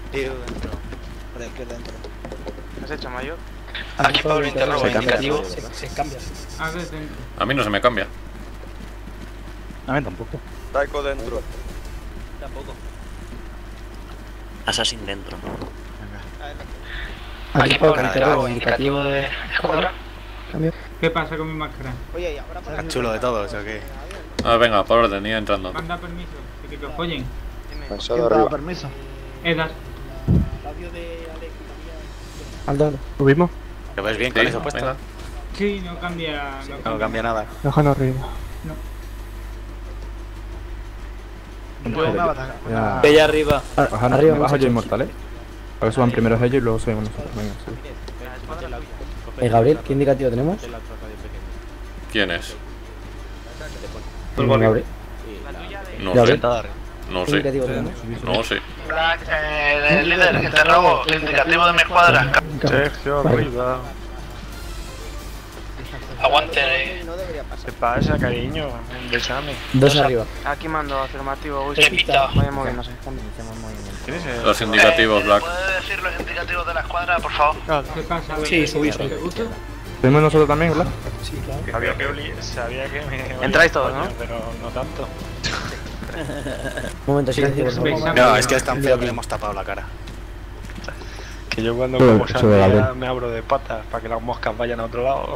Tío, dentro. Por la izquierda dentro. ¿Has hecho mayor? Aquí Pablo interroga, indicativo. Se cambia. Ah, dentro. A mí no se me cambia. A mí tampoco. Taiko dentro. Tampoco. Assassin dentro. Aquí Pablo interroga, indicativo de escuadra. Cambio. ¿Qué pasa con mi máscara? Oye, y ahora para... Más chulo de todos, ¿o qué? Ah, venga, por orden, ir entrando. Manda permiso, de que os follen. Pasado arriba. permiso? Edas. Aldo, ¿subimos? ¿Lo ves bien Sí, con eso puesto? venga. Sí, no cambia. No cambia nada. Déjanos arriba. Ya. Bella arriba. Arriba, bajo yo inmortal, A ver, suban primero ellos y luego subimos nosotros. Venga, sí. Gabriel, ¿qué indicativo tenemos? ¿Quién es? Gabriel. No Gabriel. sé. No ¿Qué sé. indicativo tenemos? No sé. El líder, interrogo, el indicativo de mi escuadra. Sergio, arriba. Aguante. No debería pasar. ¿Qué pasa, cariño? Besame. Dos arriba. Aquí mando afirmativo. Repita. Vaya moviéndose. ¿Quién es el...? Los indicativos, Black. ¿Puede decir los indicativos de la escuadra, por favor? ¿Qué pasa? Sí, subí. ¿Te gusta? ¿Subimos nosotros también, verdad? Sí, claro. Sabía que me... Entráis todos, ¿no? Pero no tanto. Un momento, silencio, por favor. Veis, No, es que es tan feo que le hemos tapado la cara. Que yo cuando Sube, como sube, sandía Gabriel. me abro de patas para que las moscas vayan a otro lado.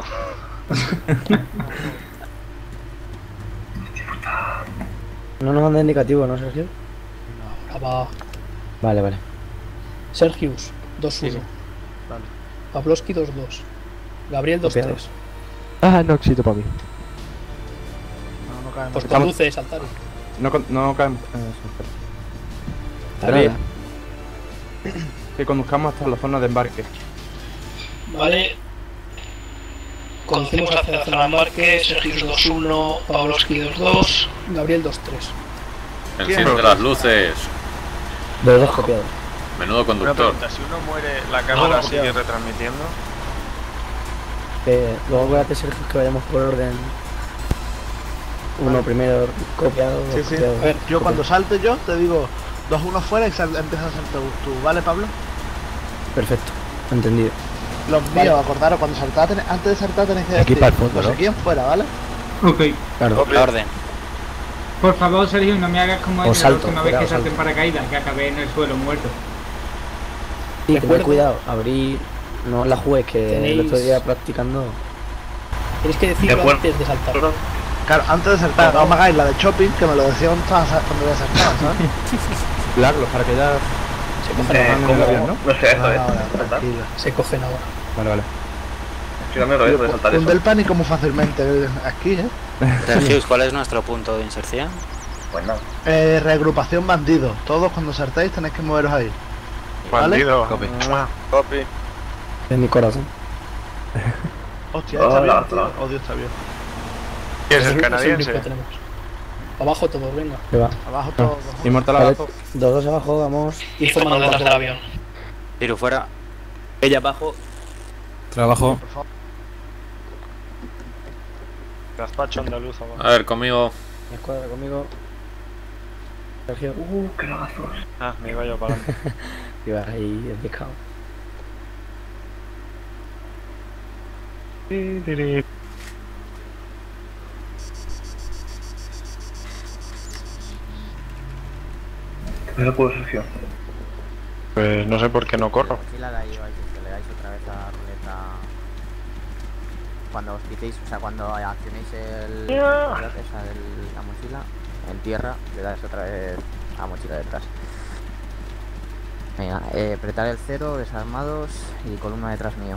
No nos manda indicativo, ¿no, Sergio? Ahora va. Vale, vale. Sergius, 2-1. Vale. Pavlovsky, 2-2. Gabriel, 2-3. Copiados. Ah, no existe para mí. No, no caemos. Pues conduce, Saltari. No caemos. Tarada. Que conduzcamos hasta la zona de embarque. Vale. Conducimos hacia la zona de embarque. Sergius, 2-1. Pavlovsky, 2-2. Gabriel, 2-3. Enciende las luces. Los dos copiados. Menudo Una conductor. pregunta, si uno muere, ¿la cámara sigue retransmitiendo? Luego acuérdate, Sergio, que vayamos por orden. Uno primero copiado, dos Sí, sí. copiados. A ver, Yo cuando salte yo te digo 2-1 fuera y empiezas a saltar tú, ¿vale, Pablo? Perfecto, entendido. Los míos, acordaros, cuando saltáis, antes de saltar tenéis que decir Aquí para el fondo, no ¿no? sé quién fuera, ¿vale? Ok. Claro. La orden. Por favor, Sergio, no me hagas como O la salto, última vez cuidado, que salté en salto. paracaídas, que acabé en el suelo muerto. Sí, tened Recuerdo- cuidado, abrir. No la juguéis, que el Tenéis- otro día practicando. Tenéis que decirlo antes de saltar. Claro, antes de saltar, no me hagáis la de shopping, que me lo decían cuando voy a saltar, ¿sabes? Black, los paracaídas Se cogen ahora. en el avión, ¿no? No sé Ahora, tranquilo. Se cogen ahora. Vale, vale. Cunde el pánico muy fácilmente aquí, ¿eh? Sergius, ¿cuál es nuestro punto de inserción? Reagrupación bandido. Todos cuando saltéis tenéis que moveros ahí. Bandido. Copy. Copy. En mi corazón. Hostia, ¿está bien, tío? Oh, Dios, está bien. ¿Quién es el Ese canadiense? único que tenemos. Abajo todos, venga. Que va. Abajo todos. Inmortal Vale, abajo. dos abajo, vamos. Ir formando detrás del avión. Tiro fuera. Ella abajo. Trabajo. Por favor. Gazpacho andaluz abajo. A ver, conmigo. Escuadra conmigo. Sergio. Ah, me iba yo para adelante. Iba ahí el pescado. Pues no sé por qué no corro. Mochila la lleváis, que le dais otra vez a la ruleta cuando os quitéis, o sea, cuando accionéis la mochila en tierra, le dais otra vez a la mochila detrás. Venga, apretar el 0, desarmados y columna detrás mío.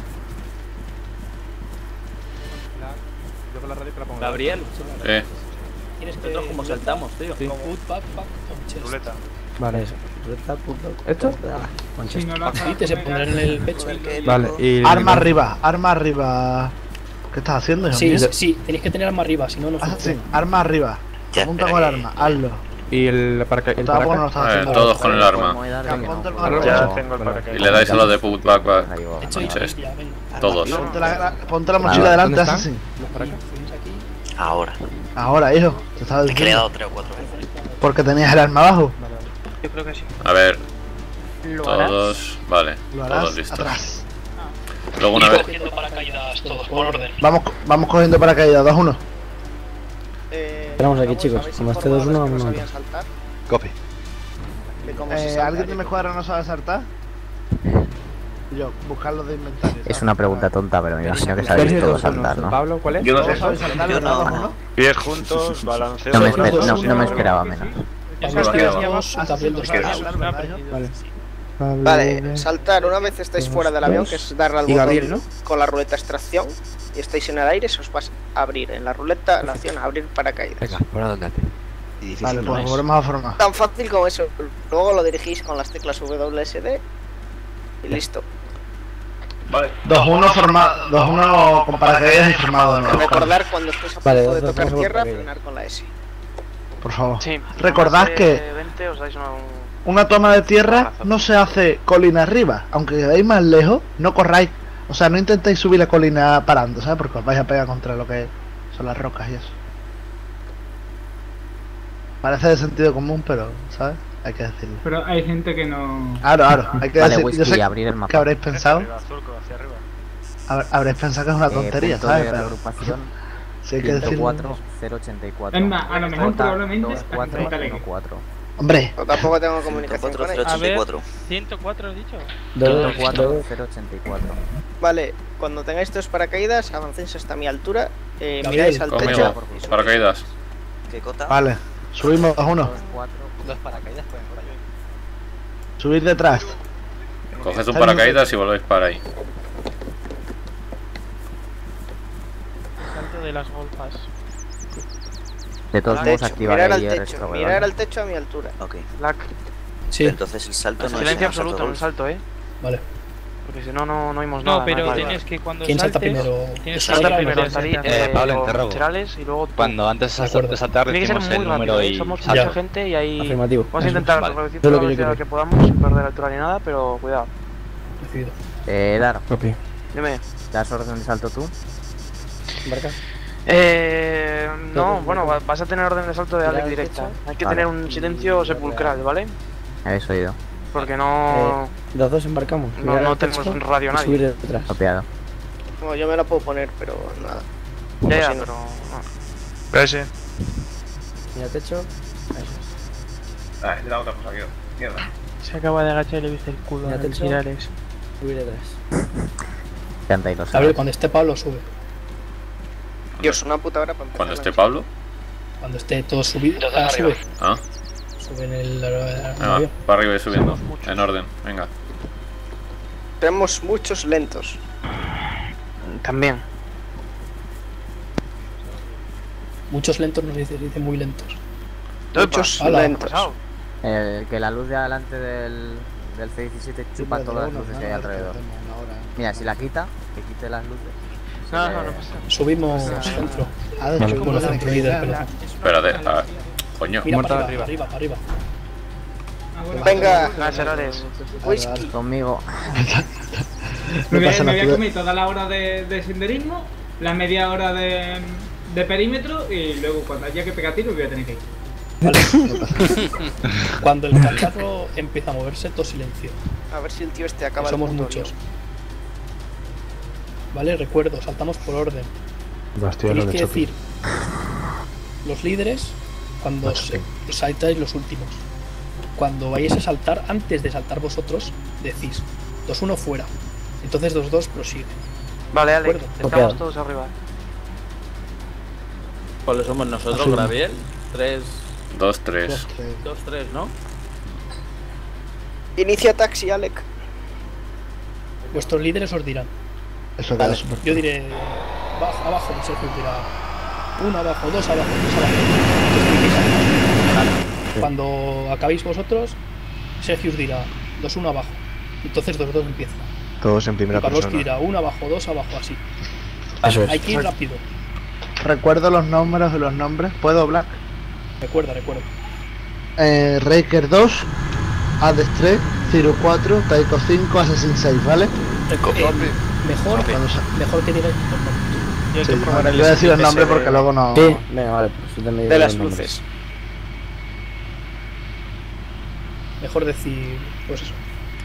Yo con la radio que la pongo. Gabriel. Tienes que. Nosotros como saltamos, tío. Put, back, on chest. Ruleta. Vale. ¿Esto? Si no lo Sí, te se pondrán en el pecho. Vale, y... Arma arriba, arma arriba. ¿Qué estás haciendo, hijo Sí, mío? sí, tenéis que tener arma arriba, si no, no Ah, sí, funciona. arma arriba. Ya, Apunta espera con el que- arma, hazlo. Y el paracaídas. Te va a poner, no lo estás haciendo. Todos con el arma. Ponte el Ya paracaídas. tengo el paracaídas. Y le dais a lo de put back back. Hecho y chest. ya, venga. Todos. Ponte la mochila delante, ¿Dónde están? Assassin. Fuimos aquí. Ahora. Ahora, hijo. Te estaba He diciendo. creado 3 o 4 veces. Porque tenías el arma abajo. A ver, ¿Lo harás? Todos, vale, Lo harás todos listos. atrás. Luego una vez, cogiendo paracaídas todos, por orden. Vamos cogiendo paracaídas, 2-1. Esperamos aquí, chicos. Como esté 2-1, vamos a matar. Copy. ¿Alguien de mi escuadra no sabe saltar? Yo, buscarlo de inventario. Es una pregunta tonta, pero me imagino que sabéis todos saltar, ¿no? Pablo, ¿cuál es? Yo no sé. ¿Todos sabéis saltar? Yo no. 2-1? Pies juntos, balanceo. No me esperaba menos. Vale, saltar una vez estáis fuera del avión, que es darle al Y botón Gabriel, ¿no? con la ruleta extracción, y estáis en el aire, se os va a abrir en la ruleta la opción abrir paracaídas. Venga, por adelante. Vale, pues volvemos a formar. Tan fácil como eso. Luego lo dirigís con las teclas WSD y listo. Vale. 2-1 formado, 2-1 con paracaídas y formado de nuevo. Recordar cuando estéis a punto Vale, de dos tocar por tierra, paracaídas. frenar con la S. Por favor. Sí. Recordad que una toma de tierra no se hace colina arriba. Aunque quedéis más lejos, no corráis. O sea, no intentéis subir la colina parando, ¿sabes? Porque os vais a pegar contra lo que son las rocas y eso. Parece de sentido común, pero, ¿sabes? Hay que decirlo. Pero hay gente que no... Claro, hay que Vale, decir. Yo whisky, sé abrir el mapa. que habréis pensado. Hacia arriba. Habréis pensado que es una tontería, Punto ¿sabes? de Pero reagrupación sí hay que decirlo. 104 084. Es más, a lo mejor probablemente es 414. Hombre, O tampoco tengo comunicación con ellos. 104. 104 has dicho. 104 084. Vale, cuando tengáis dos paracaídas, avancéis hasta mi altura, Gabriel, miráis al conmigo, techo. paracaídas. ¿Qué cota? vale. Subimos 2-1. Dos paracaídas pueden por ahí. Subid detrás. Coged un paracaídas y volvéis para ahí. Salto de las golfas. De todos Al modos, techo, activaré mirar al el techo, resto, mirar ¿verdad? al techo a mi altura. Ok. Black. Sí, Entonces el salto no es Silencio un salto absoluto en el golf. salto, vale. Porque si no, no oímos nada. No, pero Vale, tienes vale. que cuando ¿Quién salta saltes... primero? tienes Salta Salta primero, primero. salí, Pablo, los interrogo. laterales y luego tú. Cuando antes De acuerdo. de saltar Tiene que ser decimos muy el rápido, número ¿eh? y Somos salta. mucha gente y ahí... Afirmativo. Vamos a intentar Vale. reducir Es toda lo la que yo velocidad quiero. que podamos sin perder altura ni nada, pero cuidado. Decidido. Dar, Copy. Dime. ¿das orden de salto tú? ¿Embarca? No, bueno, vas a tener orden de salto de Alex directa. Hay que Vale. tener un silencio sepulcral, ¿vale? Habéis oído. Porque no... Los dos embarcamos. no tenemos radio nadie. Subir detrás. Copiado. Bueno, yo me la puedo poner, pero nada. Ya, si no. pero... no. Prese. Mira techo. Ah, es de la otra cosa que yo. Mierda. Se acaba de agachar y le viste el culo Mira, al techo. girar Alex. Subir detrás. Canta y lo Gabriel, sabes. cuando esté Pablo, sube. Dios, una puta hora para empezar. Cuando la esté misión. Pablo. Cuando esté todo subido, Entonces, sube. Ah, Sube en el ahí va, avión. para arriba y subiendo. En orden, venga. Tenemos muchos lentos. También. Muchos lentos nos dice muy lentos. Muchos Hala. lentos. Que la luz de adelante del C-17 chupa todas las luces que hay alrededor. Mira, si la quita, que quite las luces. No, se no, ve- no pasa. Subimos centro. Vale. Bueno, centro líder, perdón. Espérate, coño. Mira, Muerta para arriba. arriba, para arriba. Ah, bueno. Venga, Gracias, Alex. whisky. Conmigo. Me voy, pasa me nada, voy a tú- comer toda la hora de senderismo, la media hora de perímetro y luego cuando haya que pegar tiro voy a tener que ir. Cuando el cacharro empieza a moverse, todo silencio. A ver si el tío este Que acaba somos el puto muchos. lío. Vale, recuerdo, saltamos por orden. Bastión Tenéis de que choque. decir los líderes cuando saltáis los últimos. Cuando vayáis a saltar, antes de saltar vosotros, decís 2-1 fuera. Entonces 2-2 prosigue. Vale, Alex, Acuerdo. estamos Copiado. todos arriba. ¿Cuáles somos nosotros, Asumo. Gabriel? 3, 2, 3. 2, 3, ¿no? Inicia taxi, Alec. Vuestros líderes os dirán. Eso queda Vale, súper. yo diré abajo, y Sergio dirá 1 abajo, 2 abajo, 3 abajo. Entonces, cuando acabéis vosotros, Sergio os dirá 2-1 abajo. Entonces 2-2 empieza. Todos en primera Pavlovsky persona. dirá 1 abajo, 2 abajo, así. Eso es. Hay que ir rápido. Recuerdo los números de los nombres. ¿Puedo, Black? Recuerda. Raker 2, Hades 3, Ciro 4, Taiko 5, Assassin 6, ¿vale? Mejor que digáis los nombres. Sí, bueno, yo voy a decir el nombre porque luego no... Sí, venga, vale. Pues te me De digo las los nombres. luces. Mejor decir, pues eso.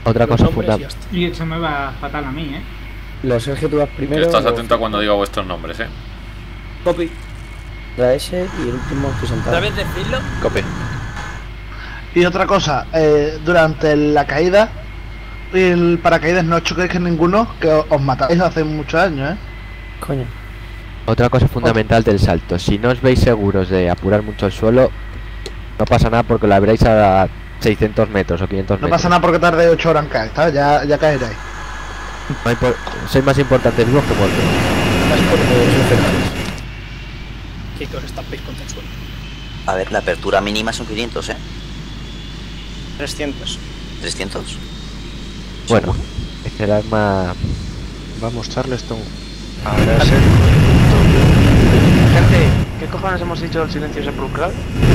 Otra Los cosa nombres y fundamental. ya está. Y esto me va fatal a mí, Los Sergio, tú vas primero. Estás luego atento cuando diga vuestros nombres, Copy. la S y el último estoy sentado. ¿Otra vez decirlo? Copy. Y otra cosa, durante la caída, el paracaídas no choquéis con ninguno, que os matáis hace muchos años, Coño. Otra cosa fundamental del salto. Si no os veis seguros de apurar mucho el suelo, no pasa nada porque la veréis a 600 metros o 500 No metros. pasa nada porque tarde 8 horas en caer, ¿sabes? Ya caeréis. Sois más importantes vivos que muertos. Más por los infernales. Que os estampéis contra el suelo. A ver, la apertura mínima son 500, 300. 300. Bueno, es que el arma... Vamos, Charleston. Ahora sí. Gente, ¿qué cojones hemos dicho del silencio sepulcral?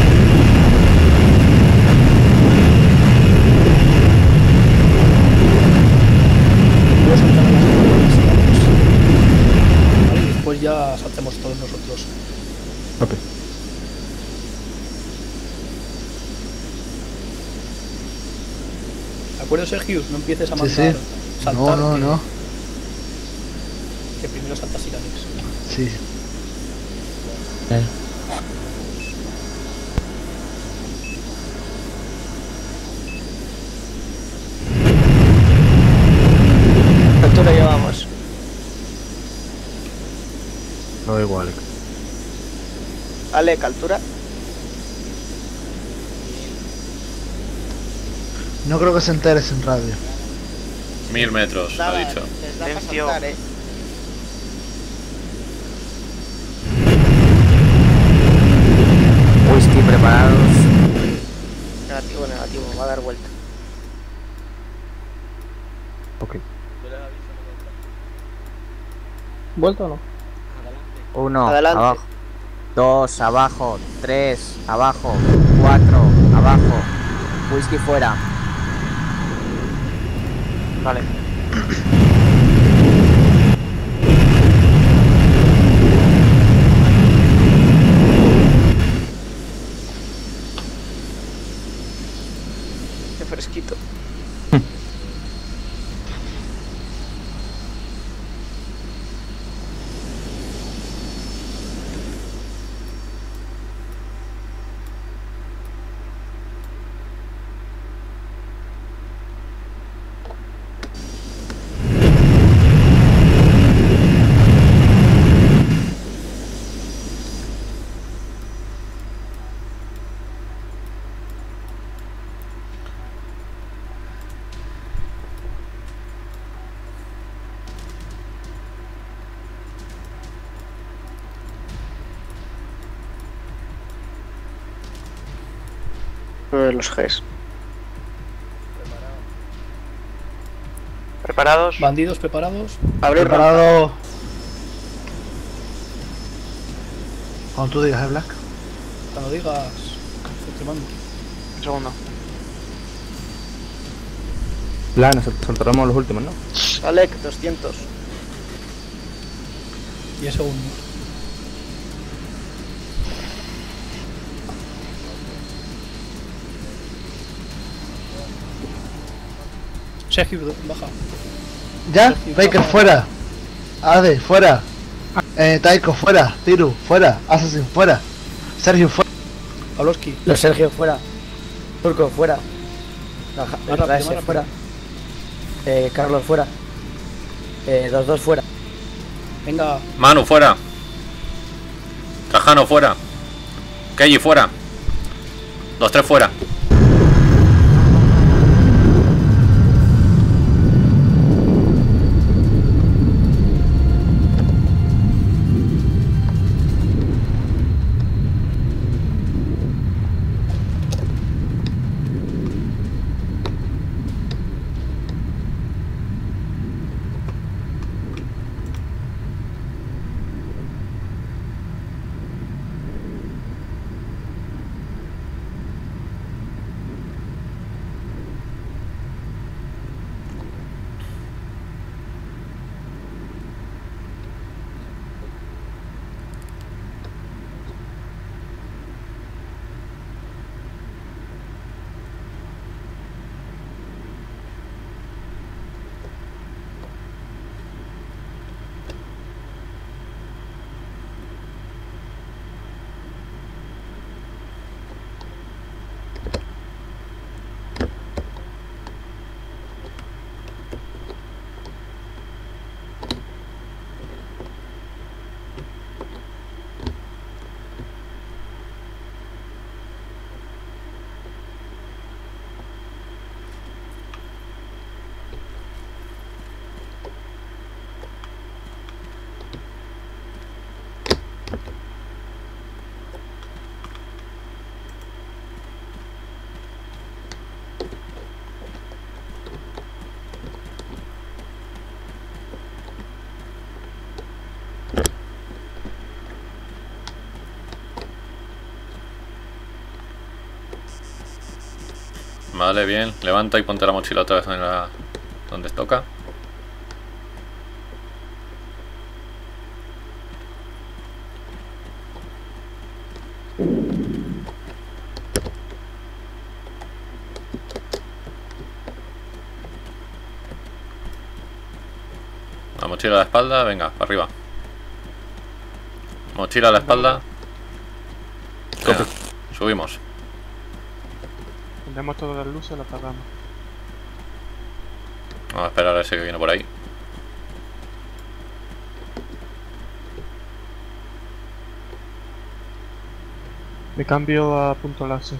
Luego saltamos las escaleras y vamos. Vale, y después ya saltemos todos nosotros. Ok. ¿De acuerdo, Sergio? No empieces a Sí, mandar sí. saltar. No. Que primero saltas Iradex. Sí. ¿Qué altura llevamos? No, igual. Alec, altura. No creo que se entere sin radio. 1000 metros, ha dicho. Les da para Silencio. saltar, Whisky preparados. Negativo, va a dar vuelta. Ok. ¿Vuelto o no? 1, Adelante. abajo. 2, abajo. 3, abajo. 4, abajo. Whisky fuera. Vale. Qué fresquito. Los Gs. ¿Preparados? Bandidos preparados. Abrir rampa. Preparado. Cuando tú digas, Black. Cuando digas. Te mando. Un segundo. Plan, saltaremos los últimos, ¿no? Alec, 200. 10 segundos. Sergio, baja. ¿Ya? Sergio, Baker, baja. fuera. Ade, fuera. Taiko, fuera. Tiru, fuera. Assassin, fuera. Sergio, fuera. Pavlovsky. Los Sergio fuera. Turco fuera. La rápido, S más rápido. fuera. Carlos fuera. 2-2 fuera. Venga. Manu, fuera. Trajano, fuera. Keiji, fuera. 2-3 fuera. Vale, bien. Levanta y ponte la mochila otra vez en la... donde toca. La mochila a la espalda, venga, para arriba. Mochila a la espalda. Venga, subimos. Tendremos todas las luces, las apagamos. Vamos a esperar a ese que viene por ahí. Me cambio a punto láser.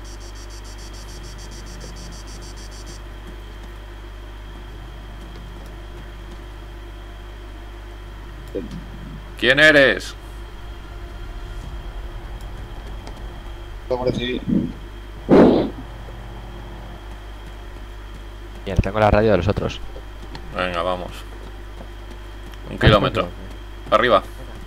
¿Quién eres? Bien, tengo la radio de los otros. Venga, vamos. 1 kilómetro. Para arriba.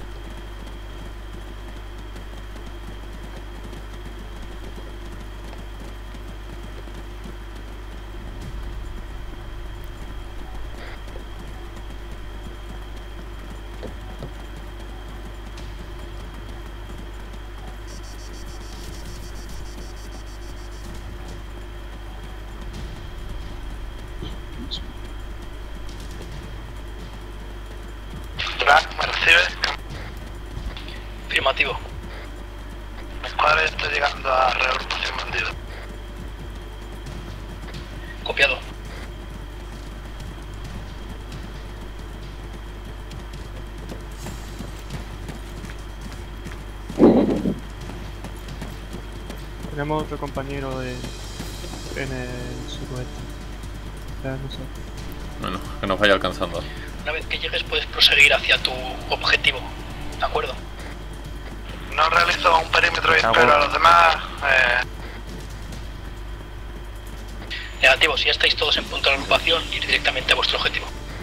¿Me recibe? Afirmativo. Escuadra está llegando a reagrupación bandido. Copiado. Tenemos otro compañero en el suroeste. Ya no sé. Bueno, que nos vaya alcanzando. Una vez que llegues puedes proseguir hacia tu objetivo, ¿de acuerdo? No realizo un perímetro, pero a los demás... Negativo, si ya estáis todos en punto de agrupación, ir directamente a vuestro objetivo.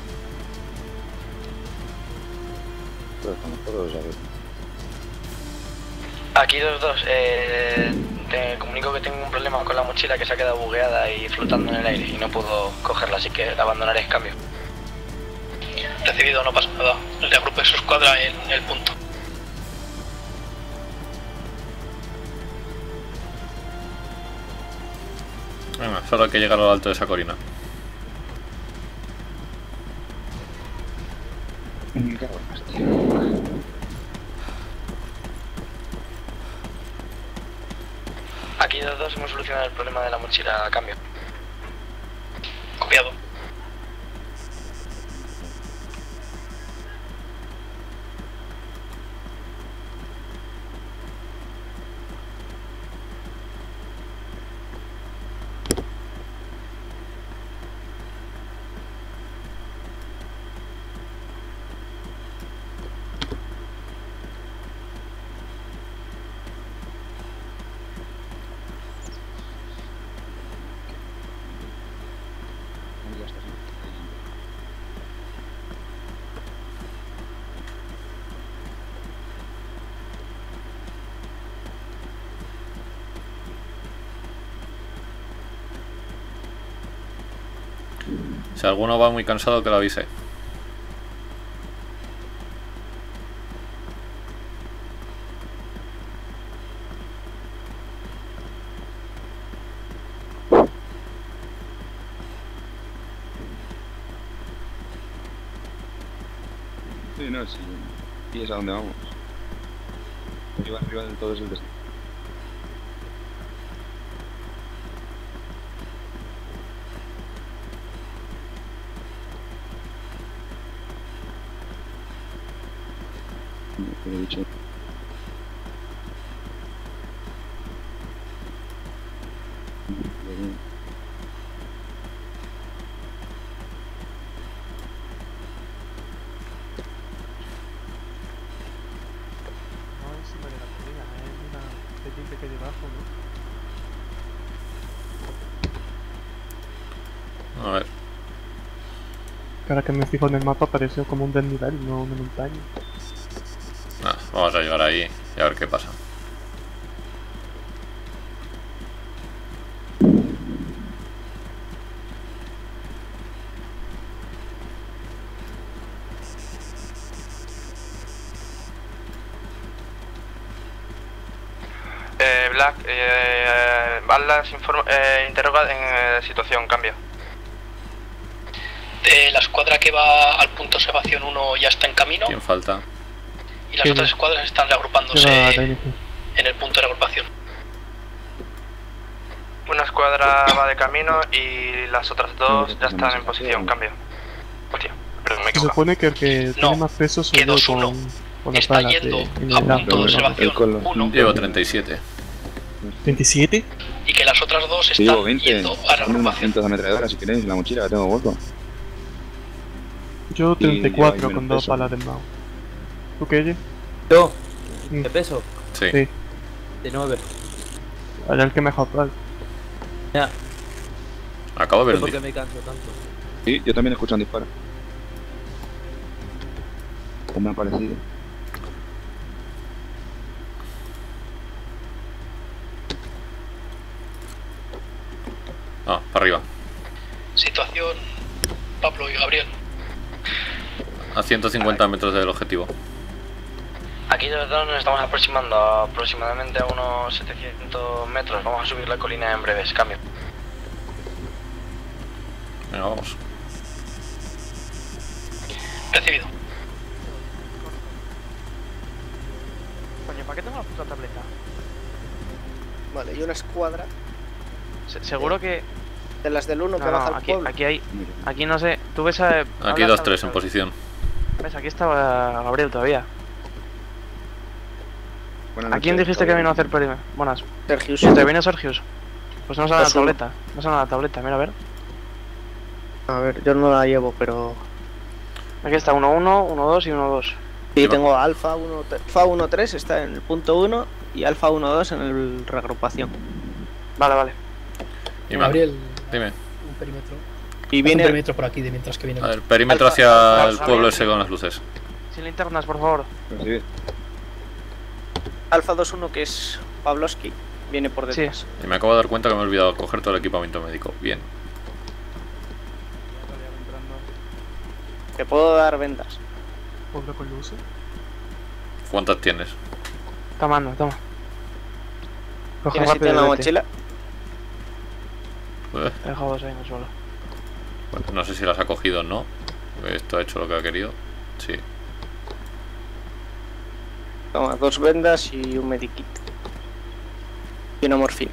Aquí 2-2, te comunico que tengo un problema con la mochila que se ha quedado bugueada y flotando en el aire y no puedo cogerla, así que abandonaré el cambio. Recibido, no pasa nada. Reagrupe su escuadra en el punto. Venga, solo hay que llegar a lo alto de esa colina. Aquí 2-2, hemos solucionado el problema de la mochila a cambio. Copiado. Si alguno va muy cansado, que lo avise. Sí, no, sí. Y es a dónde vamos. Arriba del todo es el destino. Te lo he dicho. Que debajo, ¿no? A ver. Ahora que me fijo en el mapa pareció como un desnivel, no una montaña. Vamos a llegar ahí y a ver qué pasa. Black, Balas interroga en situación, cambio. La escuadra que va al punto observación 1 ya está en camino. ¿Quién falta? Y las otras escuadras están reagrupándose en el punto de agrupación. Una escuadra va de camino y las otras dos ya están en posición, cambio. Hostia, perdón, me he Se equivocado. supone que el que tiene más peso soy yo con las balas de Llevo 37. ¿27? Y que las otras dos Sí, llevo están 20. yendo a la Son unas agrupación. cientos de ametralladoras si queréis, la mochila la tengo hueco. Yo 34 menos con 2 peso. balas del Mao. ¿Tú qué, Ye? ¿Yo? ¿De peso? Sí. Sí. De 9. Allá el que mejor tal. Ya. Acabo de ver ¿Por un qué me canso tanto? Sí, yo también escucho un disparo. ¿Cómo me ha parecido? Ah, para arriba. Situación Pablo y Gabriel. A 150 metros del objetivo. Aquí de verdad nos estamos aproximando aproximadamente a unos 700 metros. Vamos a subir la colina en breves. Cambio. Venga, vamos. Recibido. Coño, ¿para qué tengo la puta tableta? Vale, y una escuadra Seguro que... de las del 1 que No, baja al aquí, pueblo. aquí hay... Aquí no sé... Tú ves a... Aquí 2-3 en posición. ¿Ves? Aquí estaba Gabriel todavía. Buenas ¿A quién noches, dijiste que Gabriel. vino a hacer perímetro? Buenas. Sergius. ¿Te viene Sergius? Pues no sale la Es uno. tableta. No sale la tableta, mira a ver. A ver, yo no la llevo, pero... Aquí está 1-1, 1-2 y 1-2. Sí, tengo Alfa 1-3 está en el punto 1 y Alfa 1-2 en el reagrupación. Vale, vale. Dime. Gabriel, Dime. un perímetro. Y Haz viene- un perímetro por aquí de mientras que viene. A ver, perímetro hacia el pueblo ese con las luces. Sin linternas, por favor. Recibir. Alfa 2-1 que es Pavlovsky, viene por detrás. Y me acabo de dar cuenta que me he olvidado coger todo el equipamiento médico. Bien. Te puedo dar vendas. Pueblo con luces. ¿Cuántas tienes? Toma, anda, toma. Coge ¿Tienes sitio rápido en la y vete. mochila? He dejado dos ahí en el suelo. Bueno, no sé si las ha cogido o no. Esto ha hecho lo que ha querido. Sí. Toma, 2 vendas y un medikit. Y una morfina.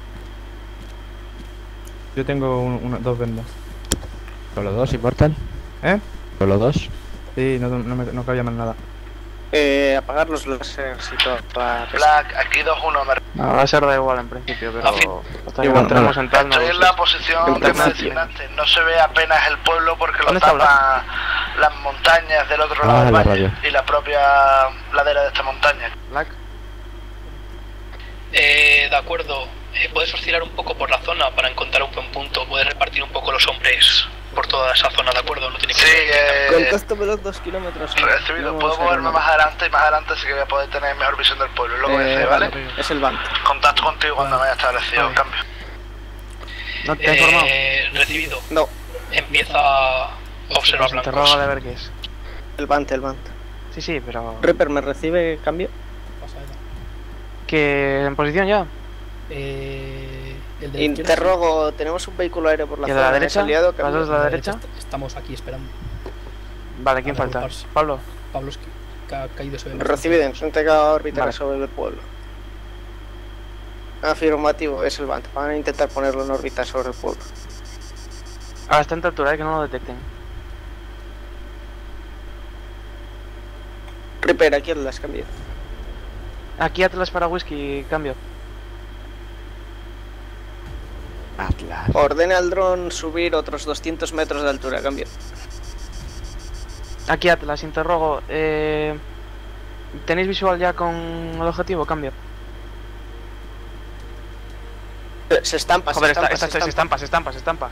Yo tengo 2 vendas. ¿Solo 2, Immortal? ¿Eh? ¿Solo 2? Sí, no cabía más nada. Apagar los láseres y todo. Black, aquí 2-1. No, va a ser da igual en principio, pero... Hasta Igual, que tenemos en tal, no Estoy lo en sé. la posición que me designaste. No se ve apenas el pueblo porque lo ¿Dónde está tapan las montañas del otro lado Ah, del la valle radio. y la propia ladera de esta montaña. Black. De acuerdo. Puedes oscilar un poco por la zona para encontrar un buen punto. Puedes repartir un poco los hombres por toda esa zona, ¿de acuerdo? No tiene que ser... Contáctame los 2 kilómetros. Recibido, No puedo vamos a moverme ver más adelante y más adelante sí que voy a poder tener mejor visión del pueblo. Es lo que voy a hacer, ¿vale? Es el banco. Contacto contigo cuando me haya establecido el cambio. ¿No te ha informado? Recibido. No. Empieza a observar Pues blancos. interroga de ver qué es. El Bant. Sí, sí, pero... Reaper, ¿me recibe cambio? ¿Que en posición ya? El de la Interrogo, tenemos un vehículo aéreo por la ¿Y el zona. de la ¿es derecha? aliado? ¿Las dos de la derecha? Estamos aquí esperando. Vale, ¿quién A falta? agruparse. Pablo. Pavlovsky, que ha caído se ve más. Recibido, enfrente a orbitar Vale. sobre el pueblo. Afirmativo, es el Bant. Van a intentar ponerlo en órbita sobre el pueblo. A bastante altura, que no lo detecten. Reaper, aquí las cambio. Aquí Atlas para whisky, cambio. Atlas. Ordena al dron subir otros 200 metros de altura, cambio. Aquí Atlas, interrogo. ¿Tenéis visual ya con el objetivo? Cambio. Se estampa, Joder, se estampa. se estampa.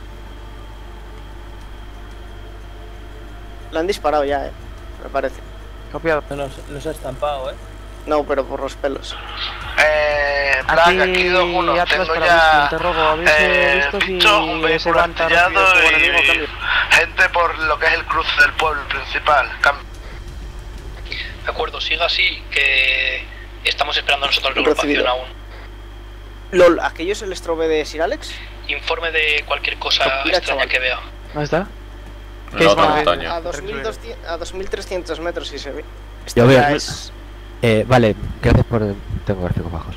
Lo han disparado ya, me parece. Copiado. Los ha estampado, No, pero por los pelos. Black, aquí 2-1. Atlas Tengo para ya whisky, interrogo. ¿Habéis visto si visto un ese vehículo Banta artillado recibe fuego enemigo? y Cambio. gente por lo que es el cruce del pueblo principal. Cambio. De acuerdo, siga así, que estamos esperando nosotros la agrupación aún. LOL, ¿aquello es el strobe de Sir Alex? Informe de cualquier cosa extraña que vea. ¿Dónde está? En la otra montaña. A 2300 metros si se ve. Yo Esto veo. ya es... Vale, gracias por. Tengo gráficos bajos.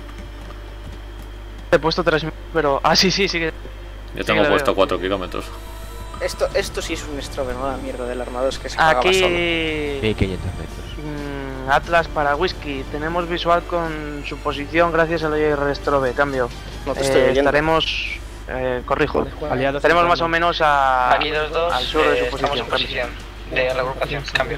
He puesto 3000, pero... Ah, sí, que... Yo tengo puesto 4 kilómetros. Esto sí es un strobe, no la mierda del armador, es que se pagaba solo. Aquí... 1500 metros. Atlas para Whisky. Tenemos visual con su posición gracias al strobe. Cambio. No te estoy oyendo. Estaremos... corrijo. Aliados Estaremos más o menos a... Aquí 2-2, al sur de su estamos en posición de reagrupación. Cambio.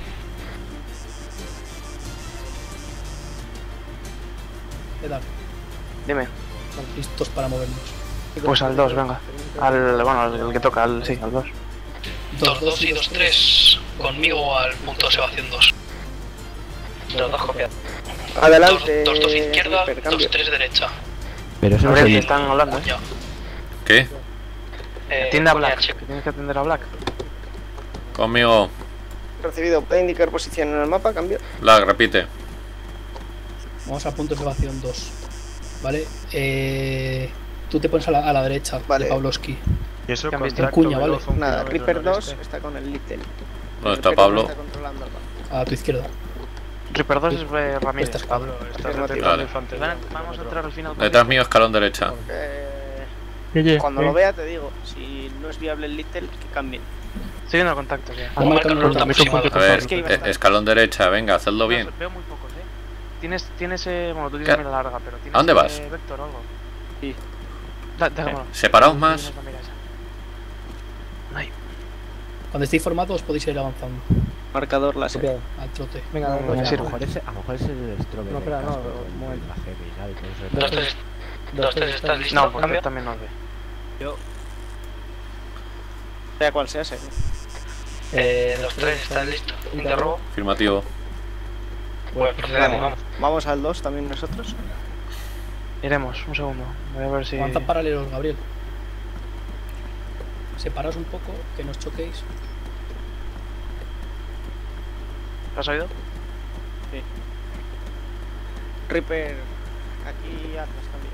¿Qué tal? Dime. Están listos para movernos. Pues al 2, venga. El que toca, al 2. 2-2 y 2-3. Conmigo al punto de observación 2. Los dos copiados. Adelante. 2-2 izquierda, 2-3 derecha. Pero eso no Gabriel, es que el. están hablando, ¿eh? ¿Qué? Atiende a Black, que tienes que atender a Black. Conmigo. Recibido, puede indicar posición en el mapa, cambio. Black, repite. Vamos a punto de observación 2. ¿Vale? Tú te pones a la derecha Vale. de Pavlovsky. Y eso En cuña, ¿vale? Nada, Reaper 2 está con el Little. ¿Dónde está Pablo? Está controlando el mapa. A tu izquierda. Reaper 2 es Ramírez. Estás Pablo. Vale. Vamos a entrar al final. Detrás mío, escalón derecha. Cuando lo vea te digo, si no es viable el Little, que cambien. Estoy viendo contactos ya. Han marcado una ruta aproximada. A ver, Es que iba a estar. escalón derecha, venga, hacedlo bien. Veo muy pocos, Tienes bueno, tú tienes mira larga, pero tienes... ¿A dónde vas? Vector o algo. Sí. Déjamelo. Separaos más. Tienes la mira esa. Ahí. Cuando estéis formados podéis ir avanzando. Marcador láser. Copiado. Al trote. Venga, No, dale, me A sirve. lo mejor es el strobe. No, espera, del no, casco, un momento. la GB y tal, y todo eso. 2-3, ¿estás listo? No, porque Cambio. también nos ve. Sea cual sea, 2-3, ¿estás listo? Interrogo. Afirmativo. Pues procedemos, vamos. Vamos al 2 también nosotros. Iremos, un segundo. Voy a ver si... Avanzad paralelos, Gabriel. Separaos un poco, que no os choquéis. ¿Lo has oído? Sí. Reaper, aquí Atlas también.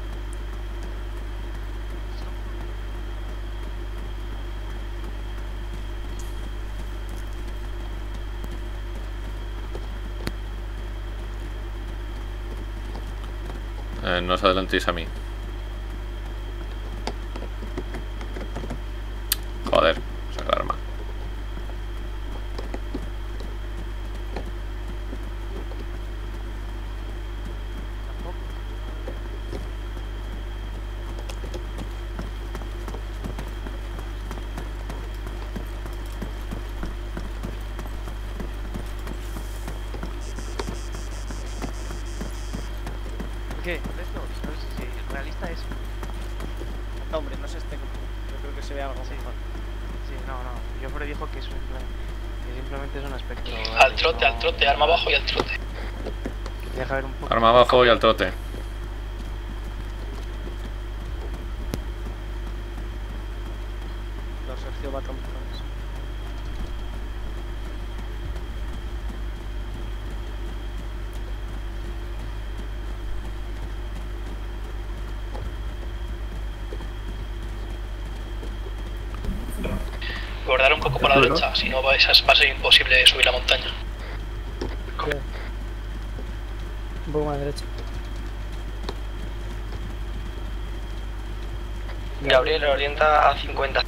No os adelantéis a mí. Joder, saca el arma. ¿Qué? ¿Esto? ¿Sabes si realista es? No, hombre, no se esté. Yo creo que se ve algo mejor. Sí, no. Joffre dijo que simplemente es un aspecto... Al trote, arma abajo y al trote. Deja ver un poco... Arma abajo y al trote. Los Sergio va a campeones. Guardar un poco para la derecha, si no va a ser imposible subir la montaña. Un poco más derecha. Gabriel orienta a 50.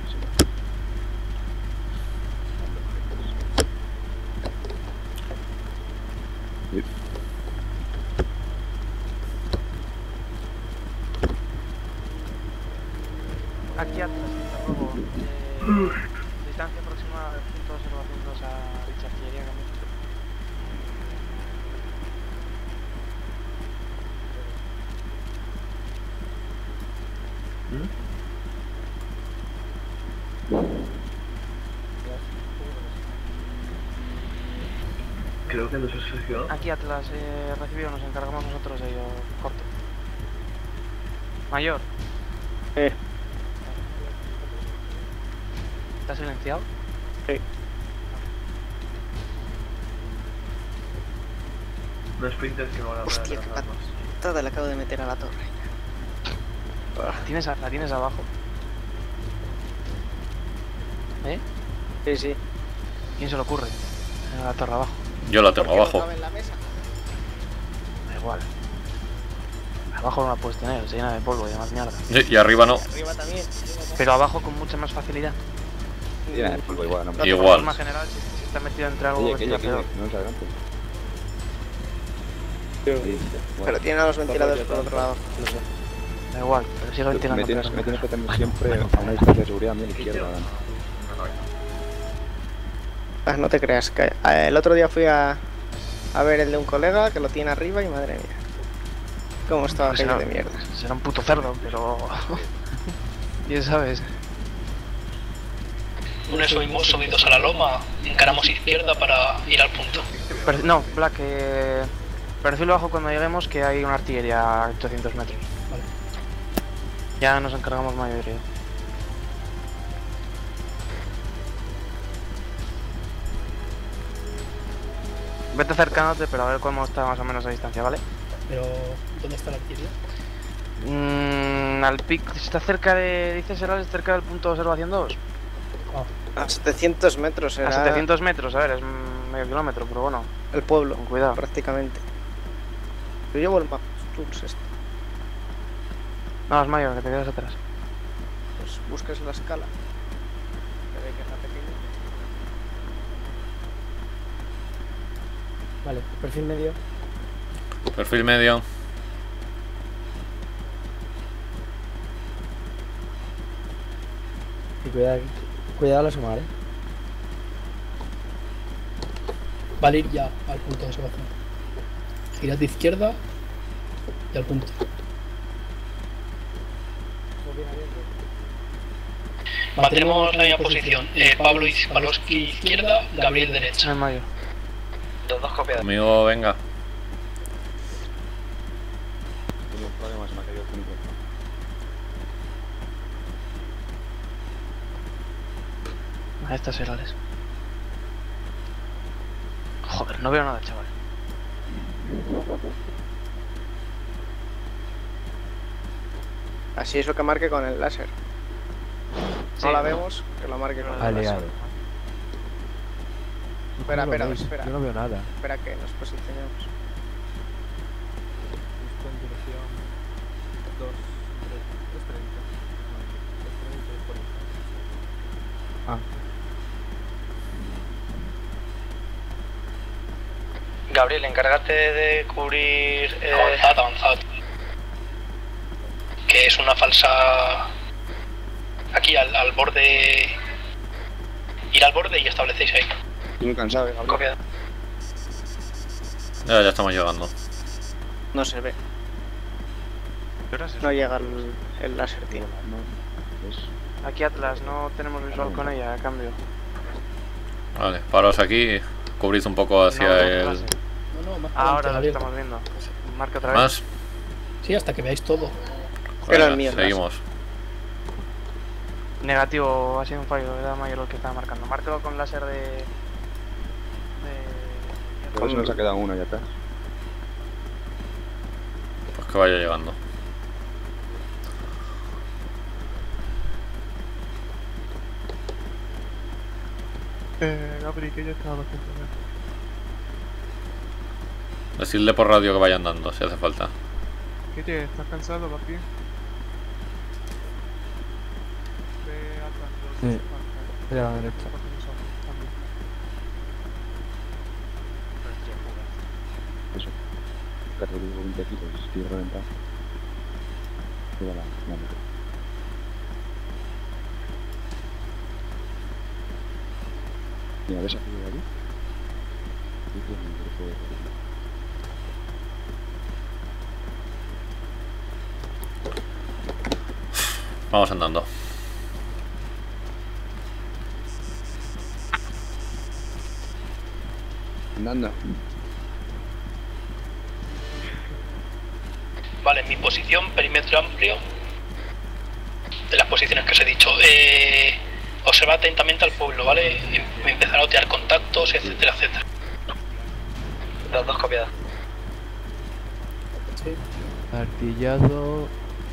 Aquí atrás, luego, distancia aproximada del punto de observación 2 a dicha artillería. Creo que los he seleccionado. Aquí Atlas, recibido, nos encargamos nosotros de ello. Corto. Mayor. ¿Está silenciado? Sí. Los sprinters que van a Hostia, las qué armas. patada le acabo de meter a la torre. ¿La tienes abajo? ¿Eh? Sí, sí. ¿Quién se le ocurre? En la torre abajo. Yo la tengo abajo. ¿No en la mesa? Da igual. Abajo no la puedes tener, se llena de polvo y demás mierda. Y arriba no. Arriba también. Pero abajo con mucha más facilidad. Llena de polvo igual, no. Igual. De forma general, si está metido entre algo, Que está peor. no es adelante. Pero tiene a los ventiladores por otro lado. No sé. Da igual, pero sigue ventilando. Me tienes que tener siempre a una distancia de seguridad a mi izquierda. No te creas, que el otro día fui a ver el de un colega que lo tiene arriba y madre mía. ¿Cómo estaba aquello de mierda? Será un puto cerdo, pero... ya sabes. Una vez subimos subidos a la loma, encaramos izquierda para ir al punto. No, Black, perfil bajo cuando lleguemos que hay una artillería a 800 metros. Vale. Ya nos encargamos mayoría. Vete acercándote, pero a ver cómo está más o menos a distancia, ¿vale? Pero, ¿dónde está la artillería? Al pic, está cerca de... dices, será cerca del punto de observación 2. A 700 metros era... A 700 metros, a ver, es medio kilómetro, pero bueno. El pueblo, con cuidado. Prácticamente. Yo llevo el mapa, esto. No, es mayor, que te quedas atrás. Pues busques la escala. Que ve que es la pequeña. Vale, perfil medio. Perfil medio. Y cuidado al asomar, Vale, ir ya al punto de observación. Girad de izquierda y al punto. Mantenemos la misma posición. Pablo y Paloski izquierda, Gabriel derecha. En mayo. Los dos copiados. Conmigo, venga. Tengo problemas, me ha caído el micrófono. A estas herales. Joder, no veo nada, chaval. Así es lo que marque con el láser. No la vemos, que lo marque con el láser. Espera. Yo no veo nada. Espera que nos posicionemos. Esto en dirección 2, 330. Ah. Gabriel, encárgate de cubrir... Avanzad. Que es una falsa... Aquí al borde... Ir al borde y establecéis ahí. Estoy muy cansado, Gabriel. Copiado. Ya estamos llegando. No se ve. No llega el láser, tío. Aquí Atlas, no tenemos visual con ella, a cambio. Vale, paraos aquí. Cubrid un poco hacia el... Ahora lo estamos viendo. Marca otra vez. ¿Más? Sí, hasta que veáis todo. Era el mío. Seguimos. Negativo, ha sido un fallo, era mayor el que estaba marcando. Márcalo con láser de... Por eso nos ha quedado uno allá atrás. Pues que vaya llegando. Gabri, que ya estaba bastante bien. Decidle por radio que vayan dando, si hace falta. ¿Qué te? ¿Estás cansado, papi? Ve atrás. Sí, de la derecha. Eso. 20 kilos, estoy reventado. Mira la mano. Mira, ¿ves aquí de allí? Vamos andando. Andando. Vale, mi posición, perímetro amplio. De las posiciones que os he dicho. Observa atentamente al pueblo, ¿vale? Empezar a otear contactos, etcétera, etcétera. Las dos copiadas. Sí. Artillado.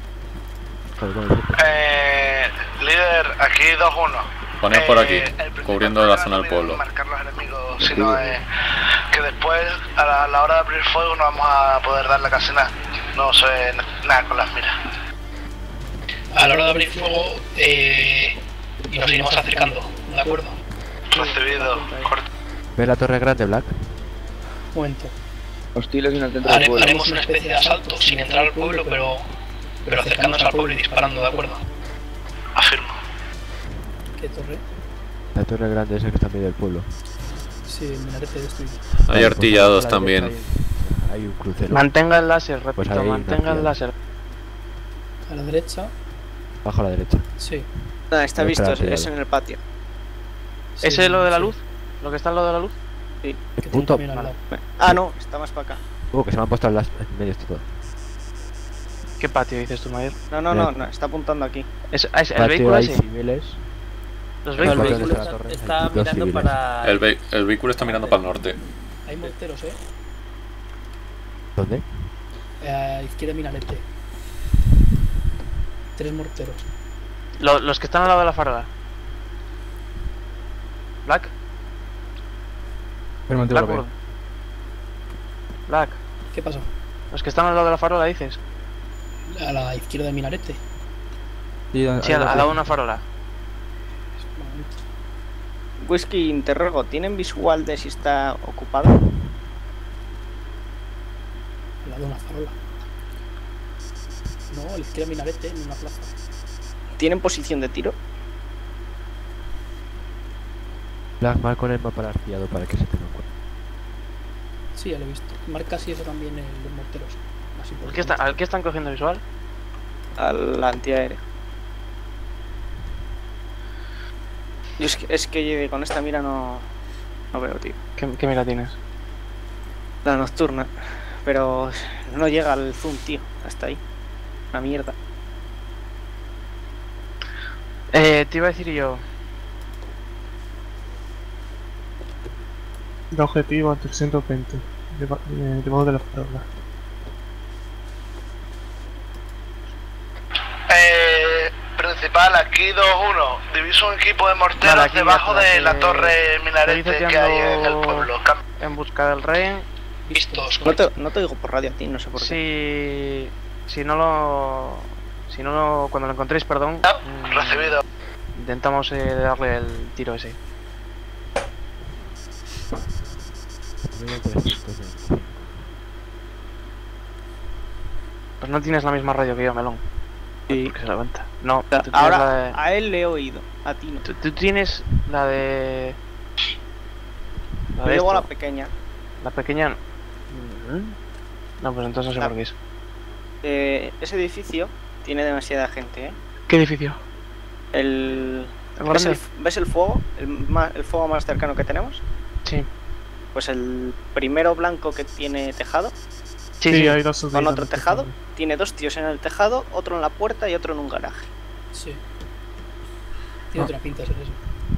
Líder, aquí 2-1. Poneos por aquí, cubriendo la zona del pueblo. Marcar los enemigos, sino que después, a la hora de abrir fuego, no vamos a poder darle casi nada. No sé nada con las miras. A la hora de abrir fuego, y nos iremos acercando, ¿de acuerdo? Recibido. ¿Ves la torre grande, Black? Un momento. Hostiles en el centro del pueblo. Haremos una especie de asalto sin entrar al pueblo, pero acercándonos al pueblo y disparando, ¿de acuerdo? Afirmo. ¿Qué torre? La torre grande es el que está en medio del pueblo. Sí, el minarete destruido. Hay artillados también. Hay un crucero. Mantenga el láser, repito, Pues ahí mantenga el láser. A la derecha. Bajo a la derecha. Sí. Nada, está Yo visto, espero es en el patio. Sí, ¿Ese es lo de la sí. luz? ¿Lo que está al lado de la luz? Sí. Que tiene Punto. camión al lado. Ah, no, está más para acá. Que se me han puesto en medio esto todo. ¿Qué patio dices tú, Mayer? No, está apuntando aquí. ¿El Patio vehículo hay ese? civiles. Los No, el vehículos. vehículo está, torre, está hay dos mirando civiles. para... El vehículo está mirando para el norte. Hay morteros, ¿Dónde? A izquierda minarete. 3 morteros. Los que están al lado de la farola. Black. Black. Black. ¿Qué pasa? Los que están al lado de la farola, dices. A la izquierda del minarete. Sí, al lado de una farola. Whisky, interrogo, ¿tienen visual de si está ocupado? Al lado de una farola. No, a la izquierda del minarete, en una plaza. ¿Tienen posición de tiro? Black, marco en el mapa el artillado para que se tenga en cuenta. Sí, ya lo he visto. Marca así eso también en los morteros. Así por ¿Al qué están cogiendo visual? Al antiaéreo. Yo es que con esta mira no veo, tío. ¿Qué mira tienes? La nocturna. Pero no llega al zoom, tío. Hasta ahí. Una mierda. Te iba a decir yo. De objetivo a 320. Debajo de la farola. Principal, aquí 2-1. Diviso un equipo de morteros Vale, aquí debajo atrás, de la torre minarete que hay en el pueblo. En busca del rey. Vistos. No te digo por radio a ti, no sé por qué. Si no lo, cuando lo encontréis, perdón. Recibido. Intentamos darle el tiro ese. Pues no tienes la misma radio que yo, Melón. Sí. Que se levanta. No, ahora a él le he oído, a ti no. Tú tienes la de... Yo llevo la pequeña. La pequeña... No, pues entonces no sé por qué es. Ese edificio tiene demasiada gente, ¿eh? ¿Qué edificio? ¿Ves el fuego? El fuego más cercano que tenemos. Sí. Pues el primero blanco que tiene tejado. Sí, hay dos con otro tejado. Tiene 2 tíos en el tejado, otro en la puerta y otro en un garaje. Sí. Tiene otra pinta ser eso.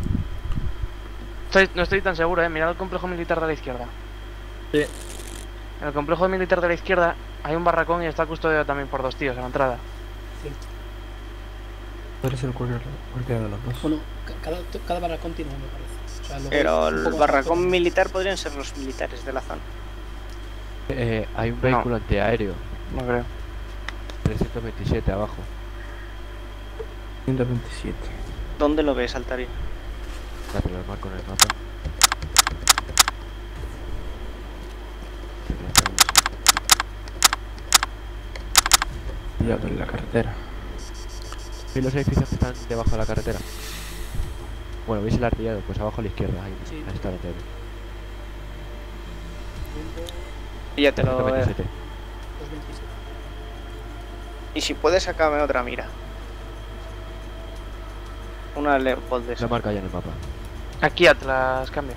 No estoy tan seguro, mirad el complejo militar de la izquierda. Sí. En el complejo militar de la izquierda hay un barracón y está custodiado también por 2 tíos en la entrada. Cierto. Podría ser cualquiera de los dos. Bueno, cada barracón tiene uno, me parece. O sea, pero el barracón militar podrían ser los militares de la zona. Hay un vehículo antiaéreo. No creo. 327 abajo. 127. ¿Dónde lo ves, Altair? Ya te lo marco en el mapa. Ya en la carretera. ¿Veis los edificios que están debajo de la carretera? Bueno, ¿veis el artillado? Pues abajo a la izquierda, ahí está el artillado. Y ya te lo veo. 227. Y si puedes, sacarme otra mira. Una Leopold de esa. Lo marca ya en el mapa. Aquí atrás, cambio.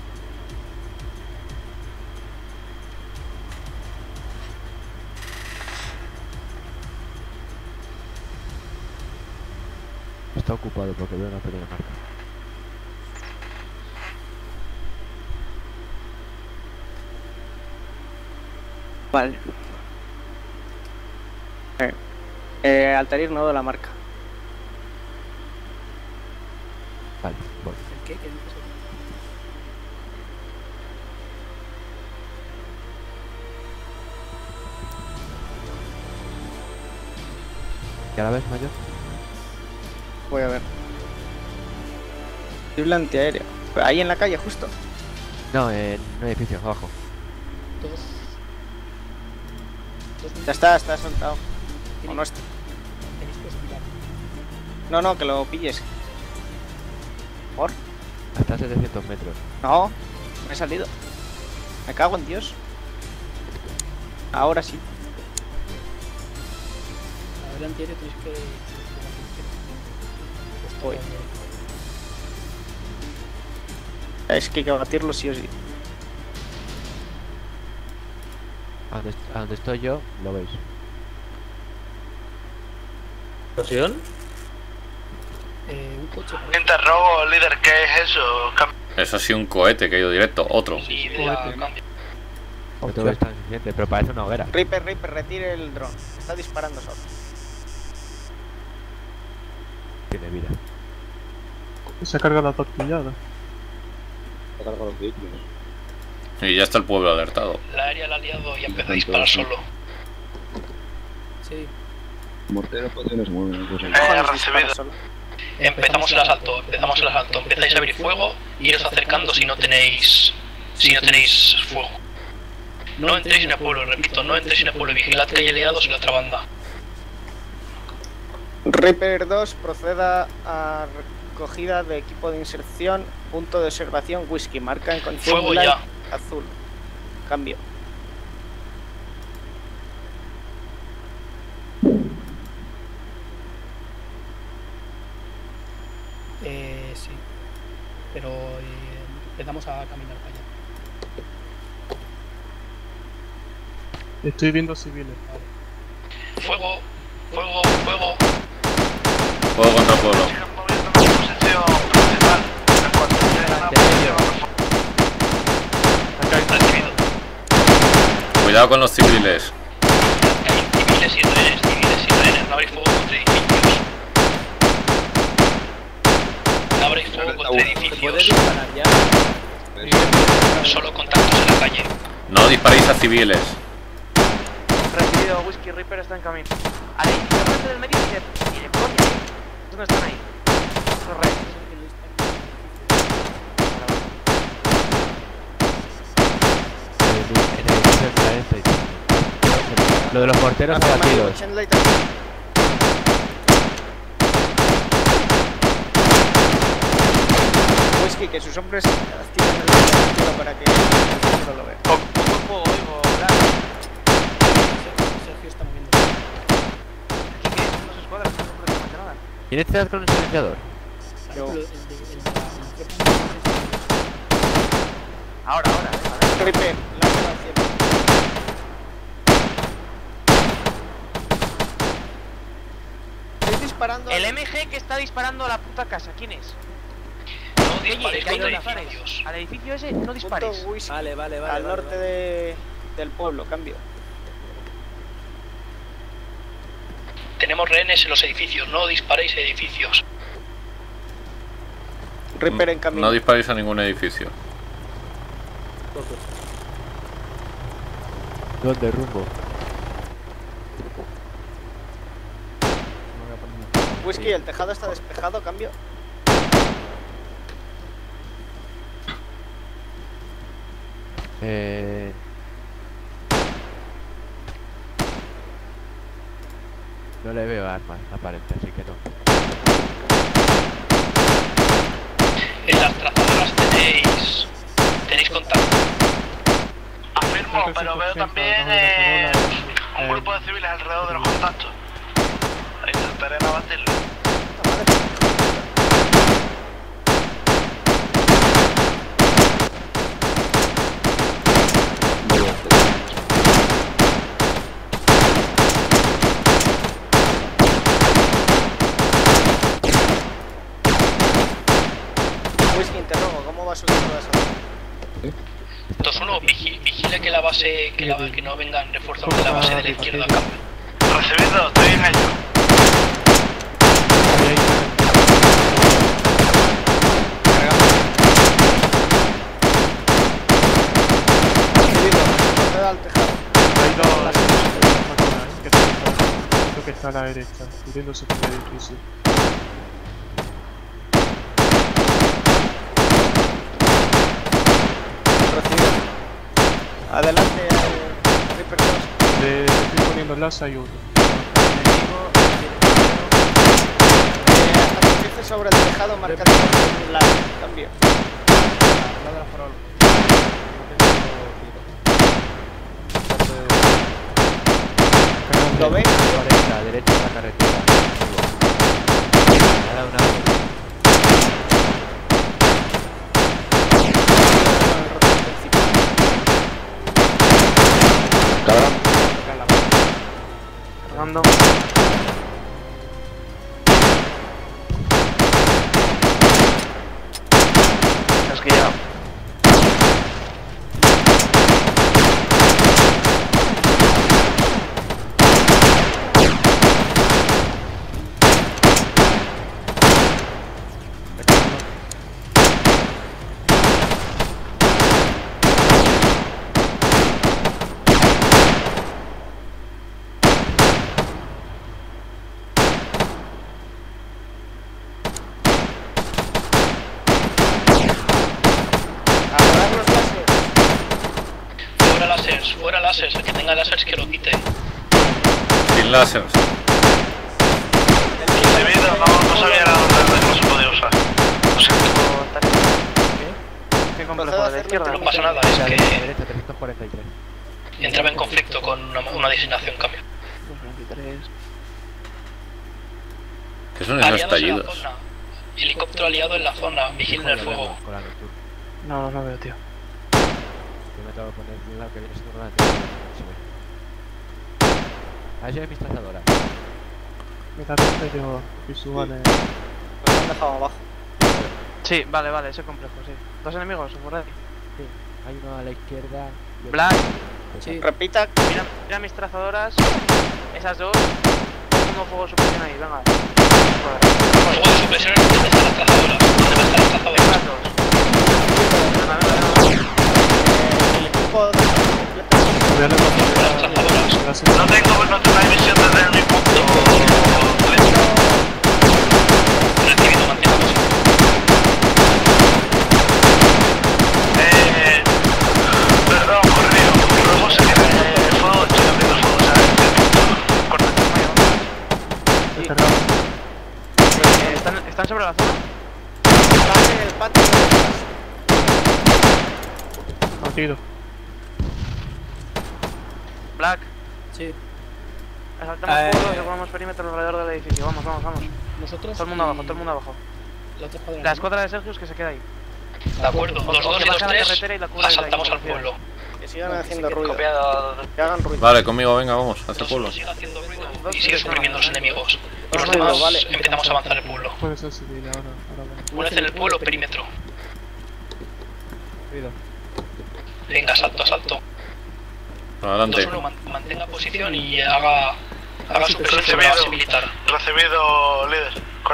Está ocupado porque veo una pequeña marca. Vale. Altair no de la marca. Vale, voy. ¿Qué dices? ¿Ya la ves, mayor? Voy a ver. Posible antiaéreo. Ahí en la calle, justo. No, en un edificio, abajo. Ya está soltado. O no está. No, que lo pilles. ¿Por? Hasta 700 metros. No, me he salido. Me cago en Dios. Ahora sí. A ver, antiaéreo tenéis que... Voy. Es que hay que batirlo sí o sí. A donde estoy yo, lo veis. ¿Explosión? Un coche. Interrogo, líder, ¿qué es eso? Eso ha sido un cohete que ha ido directo. Otro. Sí, Otro está suficiente, pero parece una hoguera. Reaper, retire el dron. Está disparando solo. Tiene vida. Se carga la tortillada. Se carga los vehículos. Y ya está el pueblo alertado. La aérea la ha liado y empezó a disparar solo. Sí. Mortero no se mueve. Recibido. Empezamos el asalto. Empezáis a abrir fuego y iros acercando si no tenéis fuego. No entréis en el pueblo, repito, no entréis en el pueblo. Vigilad que hay aliados en la otra banda. Reaper 2 proceda a recogida de equipo de inserción. Punto de observación whisky. Marca en condición Fuego ya. azul. Cambio. Sí. Pero empezamos a caminar para allá. Estoy viendo civiles. Fuego. Fuego contra el pueblo. Cuidado con los civiles. Civiles y rehenes, no abréis fuego contra edificios. No abréis fuego contra edificios. Solo contactos en la calle. No disparéis a civiles. Recibido, Whisky Reaper está en camino. Al edificio frente del medio y de coña. ¿Dónde están ahí? Los reyes. Lo de los porteros abatidos. Whisky, que sus hombres activen el tiro para que no lo vea. Poco oigo, Sergio está moviendo. Aquí que no se escuadra, no se puede nada. ¿Quién está con el silenciador? Yo. Ahora. Reaper, lanza al cielo. Estoy disparando. El MG que está disparando a la puta casa, ¿quién es? No disparéis que hay contra no edificios. Al edificio ese no dispares. Vale. Al norte del pueblo, cambio. Tenemos rehenes en los edificios, no disparéis a edificios. Reaper en camino. No disparéis a ningún edificio. ¿Dónde rumbo? Whisky, el tejado está despejado, cambio. No le veo armas aparente, así que no. En las trazadoras tenéis contacto. Afirmo, pero veo también un grupo de civiles alrededor de los contactos. Intentaré no abatirlo. Whisky, interrogo, ¿cómo va su tiempo de asalto? 2-1, vigile que la base, que no vengan refuerzos de la base de la izquierda. Recibido, estoy en ello. Recibido, proceda al tejado. Hay dos que está a la derecha, subiéndose por el edificio. Recibido. Adelante, Reaper 2. Le estoy poniendo láser y otro. Aproximarse sobre el tejado marcando un láser. Cambio. ¿Lo ves? A la derecha de la carretera. Ahora una... Cargando. Casquillado. Fuera láseres, el que tenga láseres que lo quite. Sin láseres. Recibido, no sabía dónde se podía usar. Lo siento. ¿Qué complejo de la izquierda? No pasa nada, es que Derecha 343. entraba en conflicto con una designación cambio. 223. ¿Qué son esos Aliados en la estallidos? zona. Helicóptero aliado en la zona, vigilen el fuego. No veo, tío. Yo me tengo que poner el lado que viene siendo una A ver si hay mis trazadoras. Mira, pero visuales. Nos han dejado abajo. Sí, vale, ese complejo, sí. ¿Dos enemigos por ahí? Sí, hay uno a la izquierda. y otro Black. Sí. Repita. Mira mis trazadoras. Esas dos. Pongo fuego de supresión ahí, venga. Fuego de supresión, ¿dónde están las trazadoras? ¿Dónde están las trazadoras? Esas dos. El equipo de... No tengo emisión desde mi punto. Recibido, mantenga posición. Perdón, corrido. Luego se queda el fuego, estoy abriendo el fuego, ¿sabes? Corta. ¿Están sobre la zona? Están en el patio de detrás. Partido. Black. Sí. Asaltamos fuego y ocupamos perímetro alrededor del edificio. Vamos. Nosotros. Todo el mundo abajo. La escuadra de Sergius que se queda ahí. De acuerdo, los dos y los tres asaltamos al pueblo. Que sigan haciendo ruido. Que hagan ruido. Vale, conmigo, venga, vamos, hacia el pueblo. Sigue haciendo ruido y sigue suprimiendo los enemigos. Y los demás empezamos a avanzar el pueblo. Puede ser civil ahora. Una vez en el pueblo, perímetro. Venga, asalto. Adelante. Solo mantenga posición y haga su presión sobre la base militar. Recibido, líder.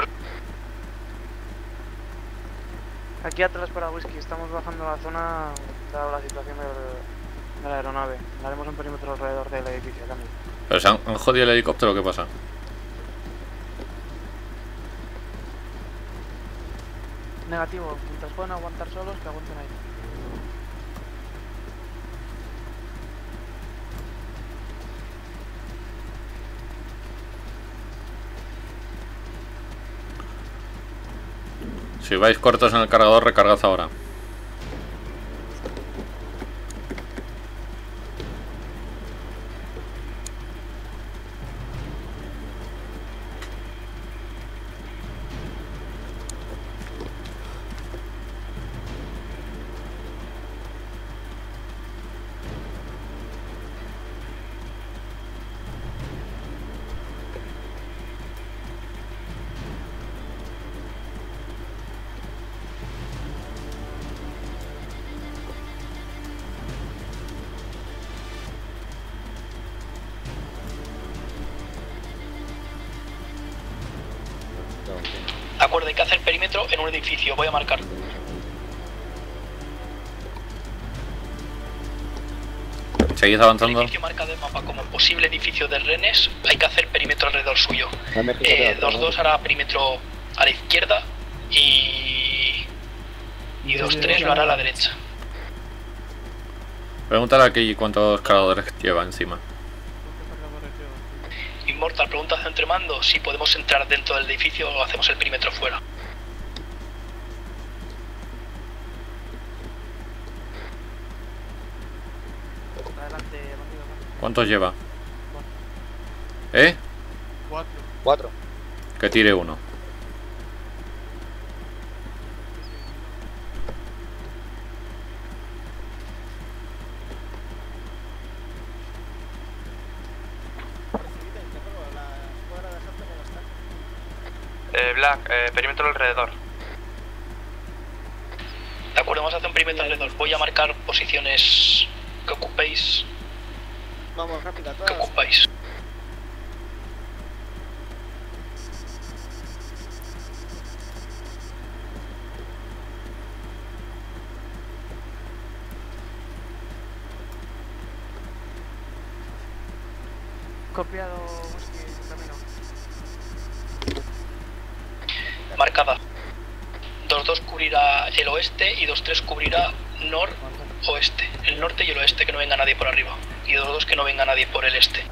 Aquí atrás para Whisky, estamos bajando la zona dada la situación de la aeronave. La haremos un perímetro alrededor del edificio, cambio. ¿Pero se han jodido el helicóptero? ¿Qué pasa? Negativo, mientras puedan aguantar solos, que aguanten ahí. Si vais cortos en el cargador, recargad ahora. De acuerdo, hay que hacer perímetro en un edificio, voy a marcar. ¿Seguís avanzando? El edificio marcado en mapa como posible edificio de rehenes, hay que hacer perímetro alrededor suyo. 2-2 hará perímetro a la izquierda y 2-3 lo hará a la derecha. Pregúntale aquí cuántos cargadores lleva encima. Immortal, pregunta hacia entre mando si podemos entrar dentro del edificio o hacemos el perímetro fuera. ¿Cuántos lleva? ¿Eh? 4. Que tire uno. Black, perímetro alrededor. De acuerdo, vamos a hacer un perímetro alrededor. Voy a marcar posiciones que ocupéis. Vamos, rápido, Que todas. ocupáis. Copiado, whisky, camino. Marcada. 2-2 cubrirá el oeste y 2-3 cubrirá nor-oeste. El norte y el oeste, que no venga nadie por arriba. Y 2-2 que no venga nadie por el este.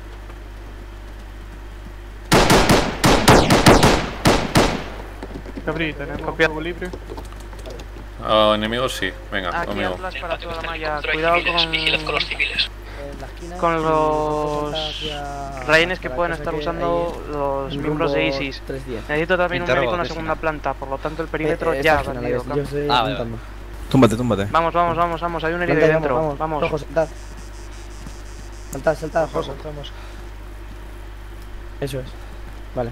Cabri, tenemos fuego libre. Enemigos sí, venga, Aquí conmigo. Atlas para toda la malla. Contra Cuidado civiles, vigilad con los civiles. con los rehenes que pueden estar usando los miembros de ISIS. Necesito también un médico en la segunda planta, por lo tanto el perímetro ya ha vendido. Túmbate. Vamos, hay un herido ahí dentro. Vamos. Rojo, saltad. Saltad, Rojo. Eso es. Vale.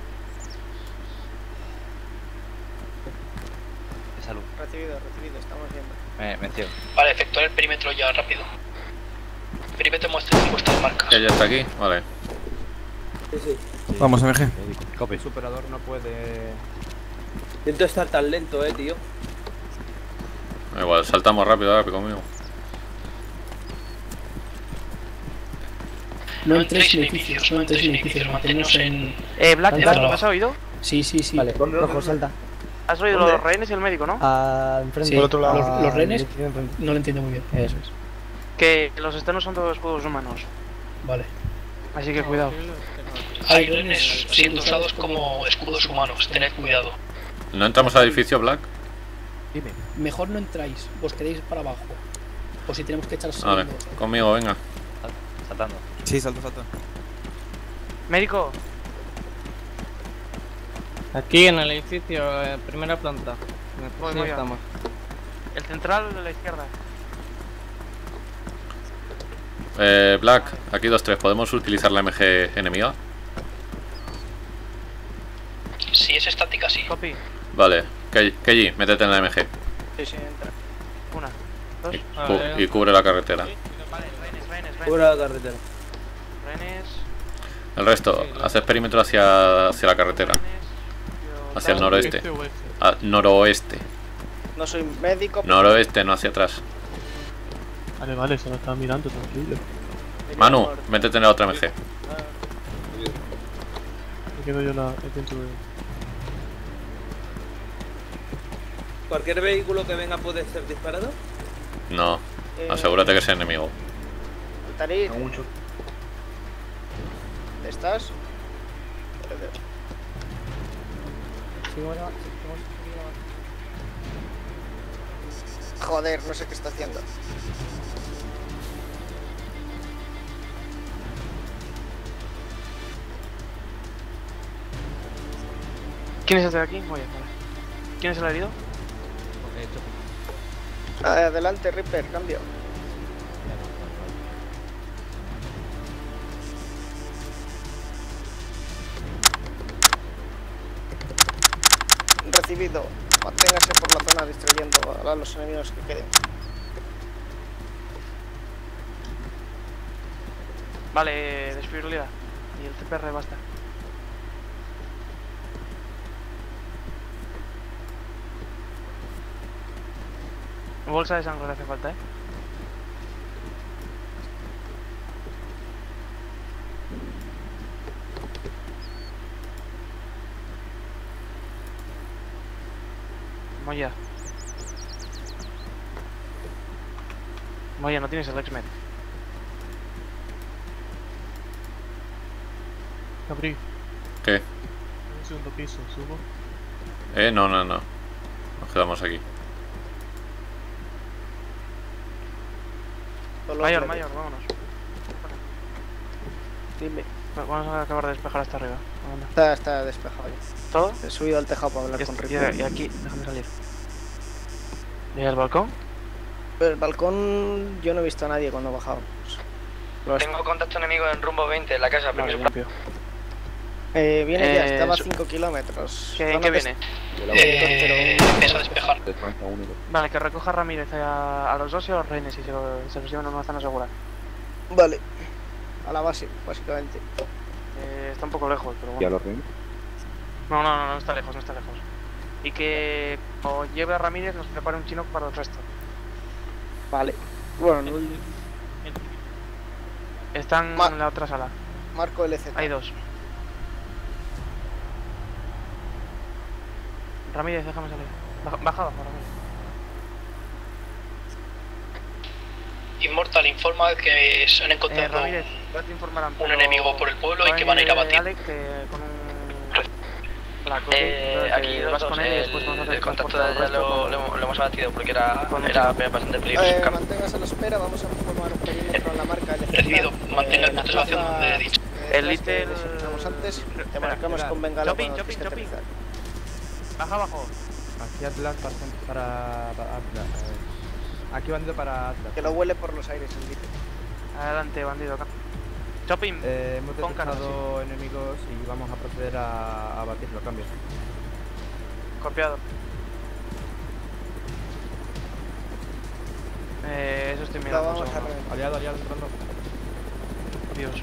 Salud. Recibido, estamos viendo. Mención. Vale, efectuar el perímetro ya, rápido. Perímetro muestra vuestras marcas. Ya está aquí, vale. Sí. Vamos, MG. El superador no puede... Intento estar tan lento, tío. Igual, saltamos rápido conmigo. No entréis en edificios, mantenernos en... Black, ¿me has oído? Sí. Vale, Rojo, salta. ¿Has oído los rehenes y el médico, no? Enfrente. Sí, Por otro lado. Los rehenes no lo entiendo muy bien. Eso es. Que los externos son todos escudos humanos. Vale. Así que cuidado. Hay rehenes siendo usados como escudos humanos, tened cuidado. ¿No entramos al edificio, Black? Dime. Mejor no entráis, os quedéis para abajo. O si tenemos que echar Vale, segundos. conmigo, venga. Saltando. Sí, salto. Médico. Aquí en el edificio, primera planta. Voy, estamos. El central de la izquierda. Black, aquí 2-3, ¿podemos utilizar la MG enemiga? Si es estática, sí. Copy. Vale, Keiji, métete en la MG Sí, entra. Una, dos. y cubre la carretera. Vale, rehenes. Cubre la carretera. Rehenes. El resto, haces perímetro hacia la carretera. Hacia el noroeste. Noroeste. No soy médico. Noroeste, no hacia atrás. Vale, se lo estaba mirando, tranquilo. Manu, métete en la otra MG. Me quedo yo el centro de... ¿Cualquier vehículo que venga puede ser disparado? No, asegúrate que sea enemigo. Altair. ¿Dónde estás? Joder, no sé qué está haciendo. ¿Quién es este de aquí? Vale. ¿Quién es el herido? Adelante, Reaper, cambio. Recibido. Manténgase por la zona distrayendo a los enemigos que queden. Vale, desfibrilia. Y el CPR basta. Bolsa de sangre le hace falta, Moya. Moya, no tienes el X-Men. Cabrí. ¿Qué? Un segundo piso, subo. No. Nos quedamos aquí. Mayor, vámonos. Dime. Vamos a acabar de despejar hasta arriba. Está despejado. ¿Todo? He subido al tejado para hablar con Rico. Y aquí, déjame salir. ¿Y el balcón? El balcón yo no he visto a nadie cuando he bajado. Tengo contacto enemigo en rumbo 20 en la casa. Vale, limpio. Viene ya, estaba a 5 kilómetros. ¿En qué viene? Empieza a despejar. Vale, que recoja Ramírez a los dos y a los rehenes y se los llevan a una zona segura. Vale. A la base, básicamente. Está un poco lejos, pero bueno. ¿Y a los rehenes? No está lejos, Y que o lleve a Ramírez nos prepare un chino para el resto. Vale. Bueno, no... Están en la otra sala. Marco LZ. Hay dos. Ramírez, déjame salir. Baja abajo, Ramírez. Inmortal informa que se han encontrado Ramírez, un enemigo por el pueblo y que van a ir a batir. Alex, con un... aquí los dos, el contacto de allá lo hemos abatido porque era bastante peligroso. Manténgase a la espera, vamos a formar un perímetro en la marca. Recibido, mantenga el punto de salvación donde he dicho. El Little... antes, te marcamos con bengala. Chopin. Baja abajo. Aquí Atlas para Atlas. Aquí bandido para Atlas. Que lo huele por los aires el Little. Adelante, bandido. Chopin, hemos detectado enemigos y vamos a proceder a batirlo. Cambio. Copiado. Eso estoy mirando. Aliado entrando. Dios.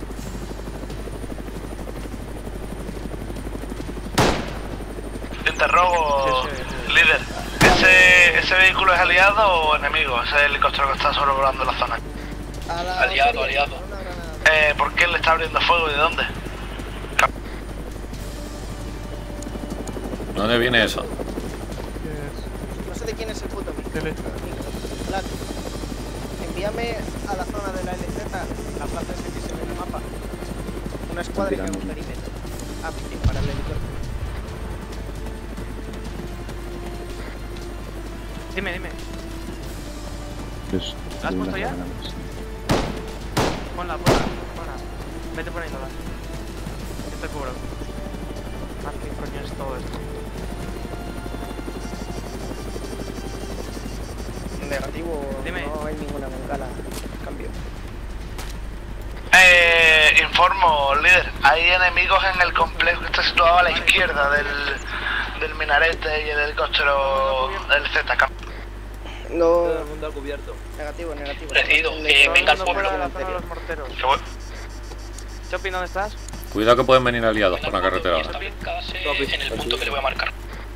Interrogo, líder. ¿Ese vehículo es aliado o enemigo? Ese helicóptero que está sobrevolando la zona. Aliado. ¿Por qué le está abriendo fuego y de dónde? ¿Dónde viene eso? No sé de quién es el puto Black. Envíame a la zona de la LZ, la plaza esa que se ve en el mapa. Una escuadra que haga un perímetro. Para el helicóptero. Dime. ¿La has puesto ya? Ponla. Vete poniéndola. Yo te cubro. ¿Qué coño es todo esto? Negativo, dime. No hay ninguna bengala. Cambio. Informo, líder. Hay enemigos en el complejo que está situado a la izquierda del minarete y el helicóptero del Z. No. Todo el mundo al cubierto. Negativo. Recibido, que venga al pueblo. Chopin, ¿dónde estás? Cuidado que pueden venir aliados por la carretera. En el punto que le voy a marcar.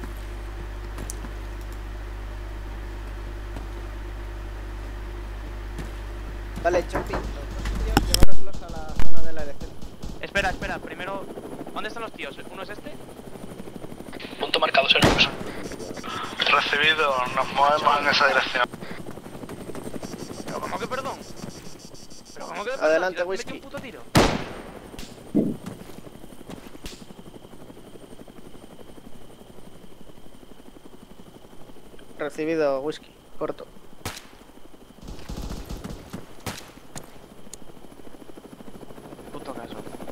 Vale, Chopin, llevároslos a la zona de la LZ. Espera, primero... ¿Dónde están los tíos? ¿Uno es este? Punto marcado, seremos. Recibido, nos movemos en esa dirección. ¿Pero cómo que perdón? Adelante, Whisky. Un puto tiro. Recibido, Whisky. Corto. Puto caso.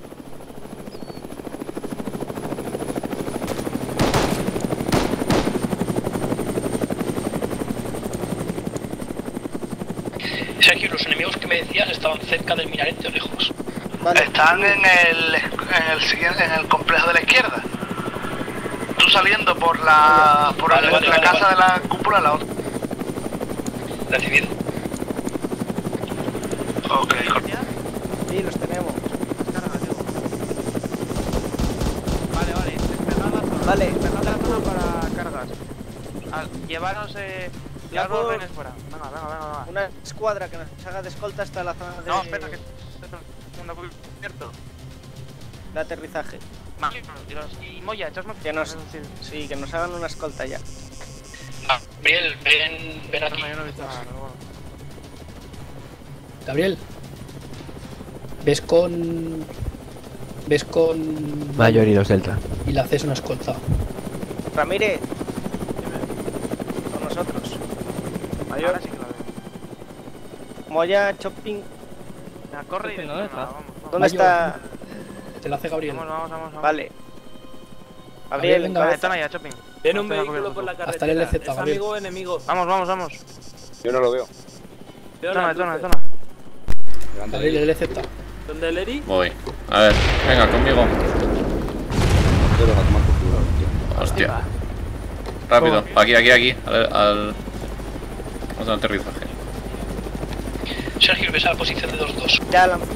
Sergio, los enemigos que me decías estaban cerca del minarete o lejos. Vale. Están en el complejo de la izquierda. Tú saliendo por la casa de la cúpula, la otra. Recibido. Ok. Sí, los tenemos. Vale. Vale. Despejad la zona para cargas. Llevaros Ya los rehenes fuera. Venga. Una escuadra que nos haga de escolta hasta la zona de... No, espera, que segundo cubierto. De aterrizaje. Y Moya, echasme... Sí, que nos hagan una escolta ya. Gabriel, ven aquí. Gabriel. Ves con Mayor y los Delta. Y le haces una escolta. Ramírez. Con nosotros. Mayor. Moya, Chopping. Corre y ¿Dónde Mayor. está? Te lo hace Gabriel. Vamos. Vale. Gabriel, venga, Detona ya, Chopping. Viene un vehículo por la carretera. Hasta el LZ, ¿Es Gabriel. amigo o enemigo? Vamos. Yo no lo veo. Detona. Gabriel, el LZ. ¿Dónde el Eri? Voy. A ver, venga conmigo. Hostia. Rápido. Aquí. Vamos al aterrizaje. Sergio, ves a la posición de 2-2. Ya la...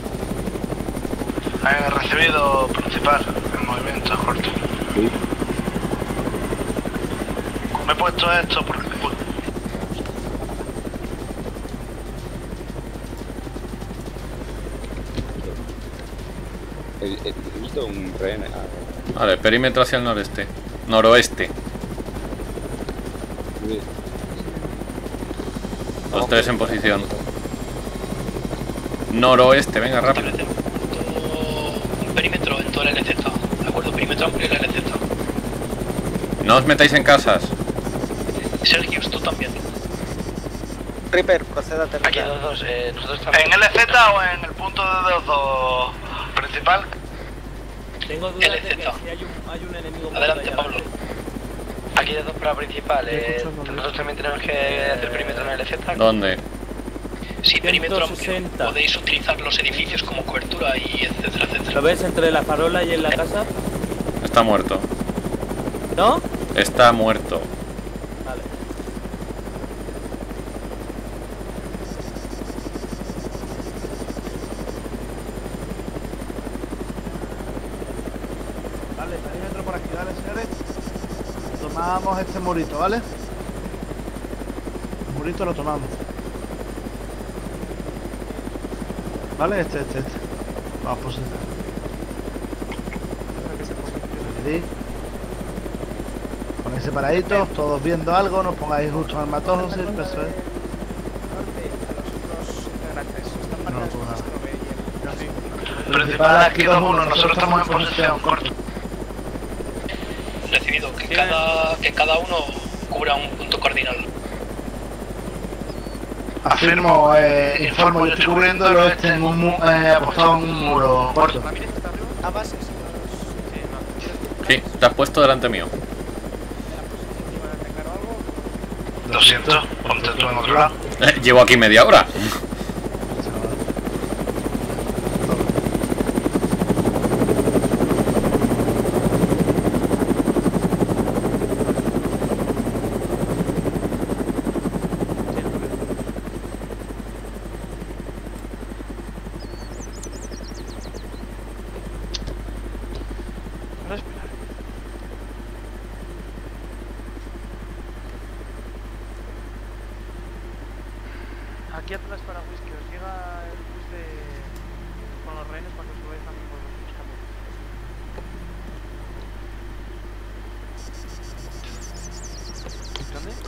Recibido principal en movimiento corto. Sí. Me he puesto esto porque... He visto un rehén. Vale, perímetro hacia el noroeste. Los tres en posición. Noroeste, venga, rápido. Un perímetro en todo el LZ. ¿De acuerdo? Perímetro amplio en el LZ. No os metáis en casas. Sergio, tú también. Reaper, proceda a aterrizar. Aquí 2-2, nosotros estamos... ¿En LZ o en el punto de 2-2 principal? Tengo dudas de que si hay un enemigo... Adelante, Pablo. Aquí de 2 para principal, nosotros también tenemos que hacer perímetro en el LZ. ¿Dónde? Sí, perímetro amplio. Podéis utilizar los edificios como cobertura y etcétera. ¿Lo ves entre la farola y en la casa? Está muerto. ¿No? Está muerto. Vale. Vale, perímetro por aquí, ¿vale, señores? Tomamos este murito, ¿vale? El murito lo tomamos. ¿Vale? Este. Vamos, posicionar. Aquí. Ponéis separaditos, todos viendo algo, no os pongáis justo al matojo, si eso es. Principal aquí 2-1, nosotros estamos en posición corto. Recibido, que cada uno cubra un punto cardinal. Afirmo, informo, yo estoy cubriendo el oeste en apostado en un muro corto. A bases. Sí, te has puesto delante mío. Lo siento, ponte tú en otro lado. Llevo aquí media hora. Aquí atrás para whisky, os llega el bus con los rehenes para que os subáis también por los caminos. ¿Dónde?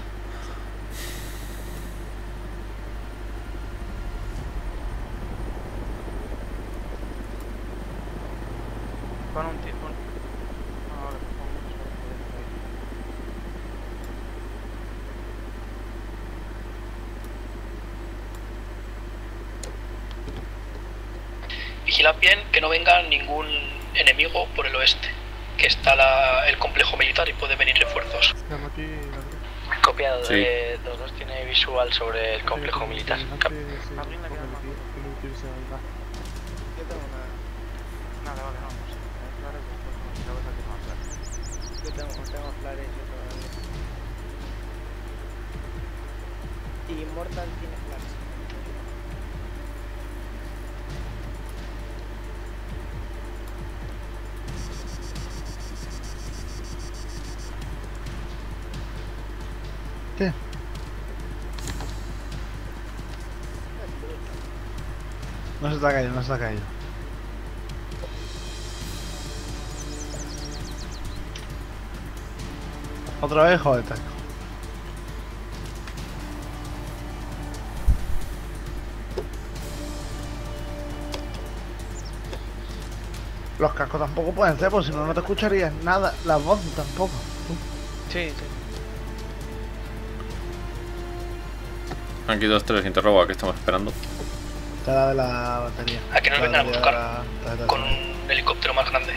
Con un tío. Ahora, Vigilad bien que no venga ningún enemigo por el oeste, que está el complejo militar y puede venir refuerzos. Copiado, Sí. 2-2 tiene visual sobre el complejo militar. Yo tengo flares yo todavía. Y Immortal tiene flares. ¿Qué? No se te ha caído, no se te ha caído. Otra vez, joder, taco. Los cascos tampoco pueden ser, porque si no, no te escucharías nada. La voz tampoco. Sí, sí. Aquí 2-3, interrogo, ¿a qué estamos esperando? Está la de la batería. A que nos vengan a buscar con un helicóptero más grande.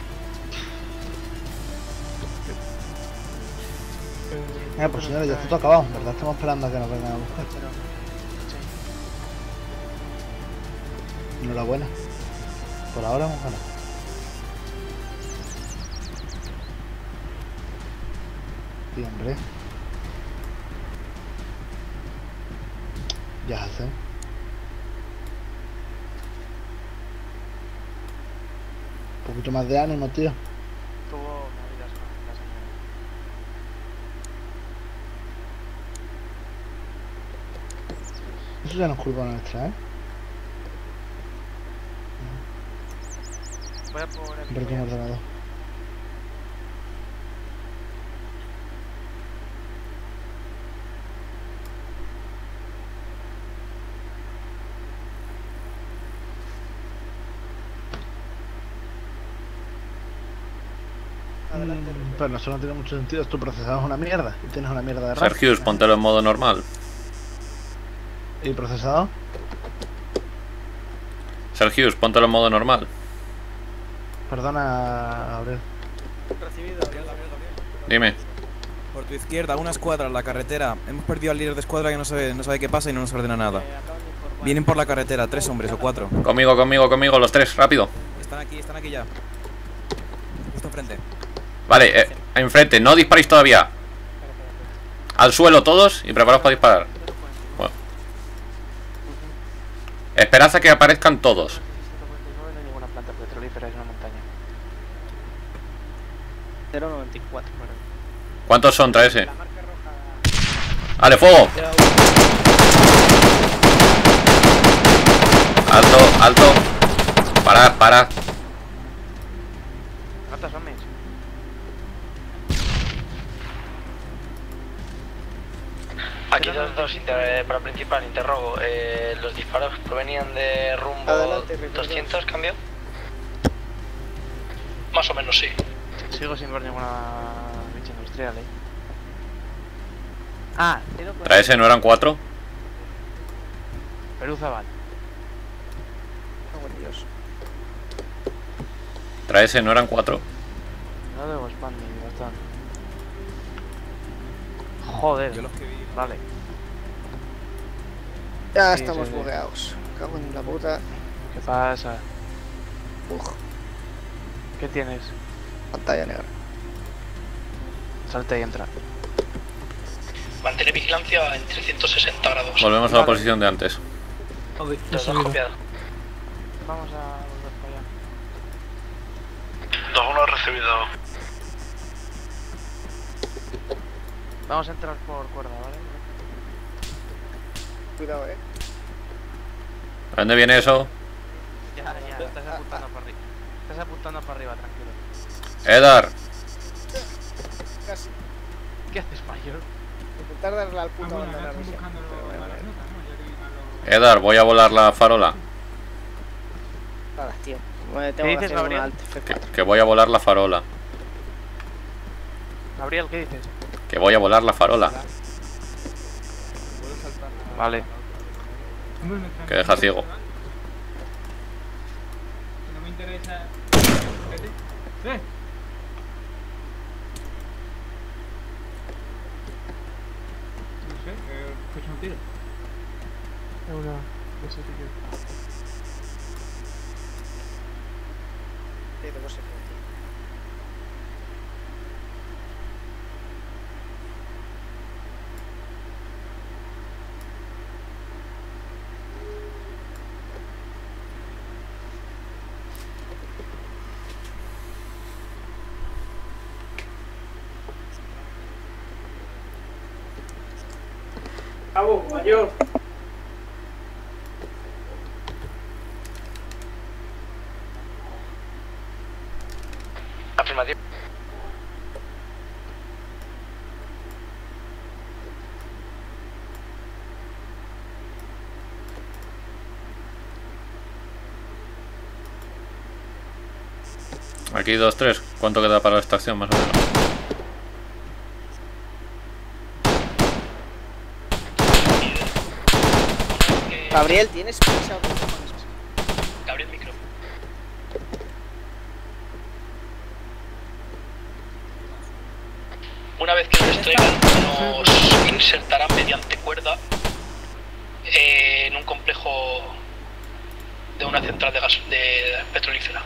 Pues señores, ya está todo acabado, ¿verdad? Estamos esperando a que nos vengan a buscar. Enhorabuena. Por ahora hemos ganado. Sí, hombre. Ya hace. Un poquito más de ánimo, tío. Tuvo movidas con la señora. Eso ya no es culpa nuestra, ¿eh? Voy a poner el Hombre, ordenador. Pero eso no tiene mucho sentido, tu procesador es una mierda y tienes una mierda de RAM. Sergius, póntelo en modo normal. ¿Y procesador? Sergius, póntelo en modo normal. Perdona, Gabriel. Recibido, Gabriel. Dime. Por tu izquierda, una escuadra en la carretera. Hemos perdido al líder de escuadra que no sabe qué pasa y no nos ordena nada. Vienen por la carretera, 3 hombres o 4. Conmigo, los 3, rápido. Están aquí ya. Justo enfrente. Vale, enfrente, no disparéis todavía. Al suelo todos y preparaos para disparar. Bueno. Esperad a que aparezcan todos. No hay ninguna planta petrolífera, es una montaña. 094, ¿Cuántos son? Trae ese. ¡Vale, fuego! Alto. Parad. ¿Cuántos son mis? Aquí 2-2 para principal, interrogo. Los disparos provenían de rumbo Adelante, 200, ¿cambio? Más o menos, sí. Sigo sin ver ninguna bicha industrial, Ah, Trae ese, ¿no eran 4? Perú Zabal. Trae ese, ¿no eran 4? No debo expandir bastante. Joder. Yo los que vi. Vale. Ya Sí, estamos sí. bugueados. Cago en la puta. ¿Qué pasa? Uf, ¿Qué tienes? pantalla negra. Salte y entra. Mantener vigilancia en 360 grados. Volvemos a la posición de antes. Los dos copiados. Vamos a volver para allá. 2-1 recibido. Vamos a entrar por cuerda, ¿vale? Cuidado, ¿A dónde viene eso? Ya, estás apuntando para arriba. Estás apuntando para arriba, tranquilo. Edar. Casi. ¿Qué haces, mayor? Intentar darle al puto bueno, abandonar están misión. buscando Pero bueno, las vale. notas, ¿no? Ya que iban los... Edar, voy a volar la farola. Nada, tío. Tengo ¿Qué que dices, hacer Gabriel? una alt F4. Que voy a volar la farola. Gabriel, ¿qué dices? Que voy a volar la farola. Vale. Que deja ciego. No me interesa... ¡Eh! No sé, escucho un tiro. Es una... no sé qué. Sí, tengo ese. Cabo, mayor. Afirmativo. Aquí 2-3. ¿Cuánto queda para esta acción más o menos? Gabriel, ¿tienes prisa? Gabriel, micro. Una vez que nos extraigan, nos insertarán mediante cuerda en un complejo de una central de gas de petrolífera.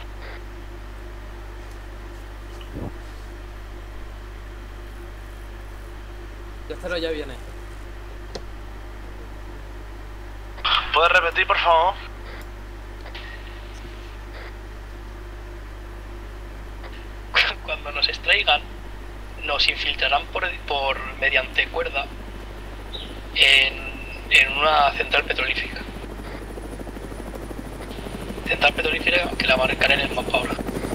Tercero ya viene. ¿Puedes repetir, por favor? Cuando nos extraigan, nos infiltrarán por mediante cuerda en una central petrolífera. Central petrolífera que la marcaré en el mapa ahora.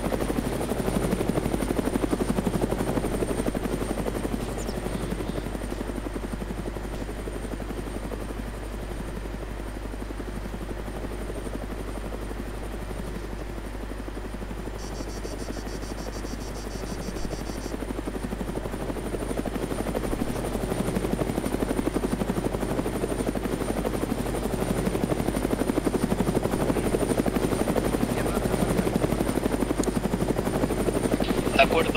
De acuerdo,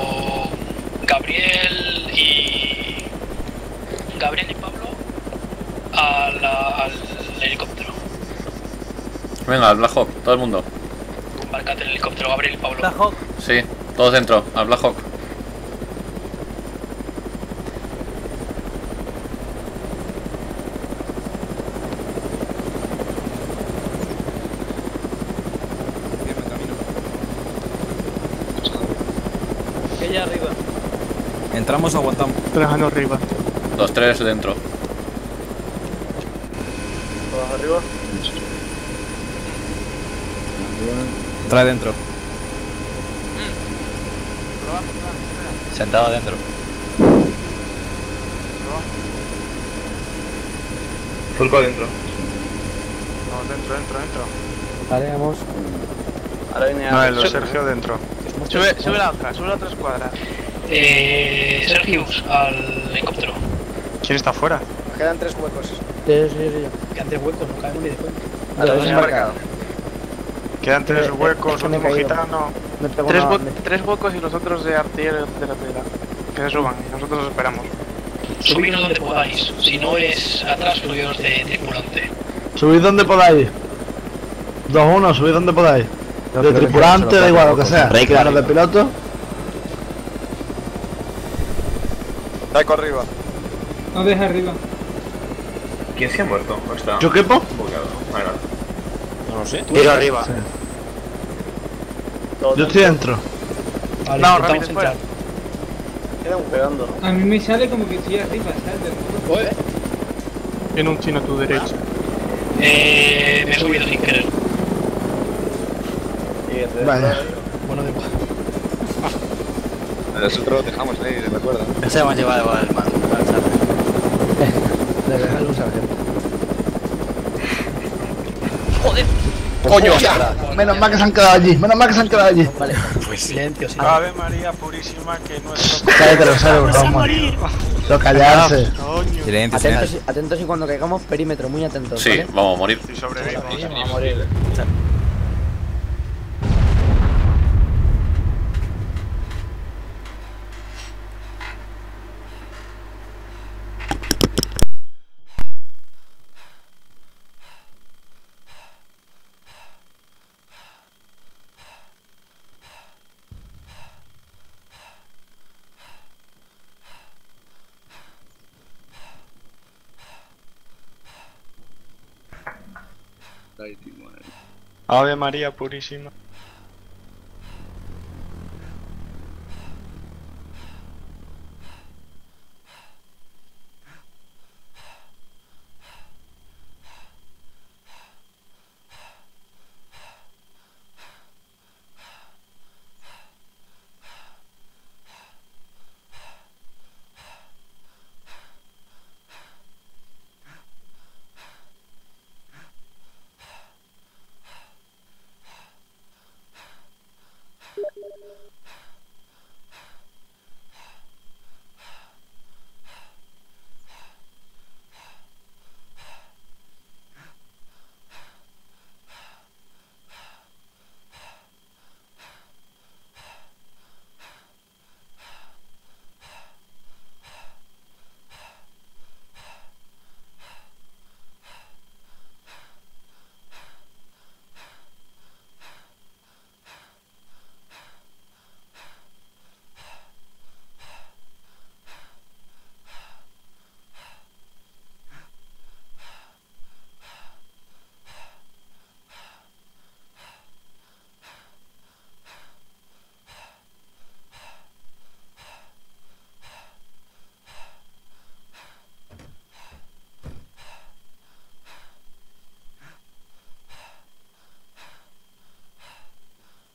Gabriel y Pablo al helicóptero. Venga, al Black Hawk, todo el mundo. Embarcate el helicóptero, Gabriel y Pablo. Black Hawk. Sí, todos dentro, al Black Hawk. Que ya arriba. Entramos o aguantamos. Trabajando arriba. 2-3 dentro. Todos arriba. Trae dentro. Sentado adentro. Fulco adentro. Vamos, dentro. Vale, vamos. Ahora viene No, el Sergio dentro. Sube la otra escuadra. Sergius, al helicóptero. ¿Quién está afuera? Quedan 3 huecos. Quedan 3 huecos, no cabemos ni de cuenta. Los he marcado. Quedan 3 huecos, último gitano. 3 huecos y los otros de artillería de la ciudad. Que se suban y nosotros los esperamos. Subidnos donde podáis. Si no es atrás, subidos de tripulante. Subid donde podáis. 2-1, subid donde podáis. De tripulante, da igual lo que sea. Claro, de piloto. Taiko arriba. No deja arriba. ¿Quién se ha muerto? ¿O está? ¿Yo quepo? No lo sé. Tiro arriba. Yo estoy dentro. Vale, No, intentamos rápido, fuera. entrar. Quedan pegando. A mí me sale como que estoy arriba, ¿sabes? Tiene un chino a tu derecha. Me he subido sin querer. Vale. Bueno, de igual. Nosotros lo dejamos ahí, recuerda. Se hemos llevado el mando. Le regalo un sargento. Joder. ¡Coño! Menos mal que se han quedado allí. Vale, pues silencio, sí. Ave María Purísima, que nuestro... Cállate los cerebros, vamos. No callarse. Silencio. Atentos y cuando caigamos, perímetro, muy atentos. Sí, ¿vale? vamos a morir. Si sobrevivimos. Vamos a morir. Ave María Purísima.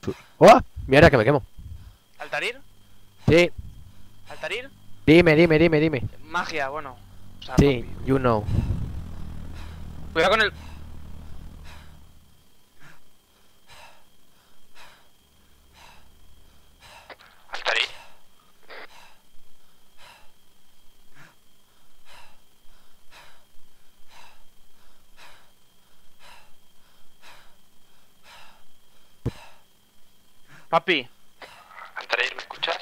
¡Oh! Mira que me quemo. ¿Altair? Sí. ¿Altair? Dime. Magia, bueno. O sea, Sí, you know. Cuidado con el... Altair. Papi. Altair, ¿me escuchas?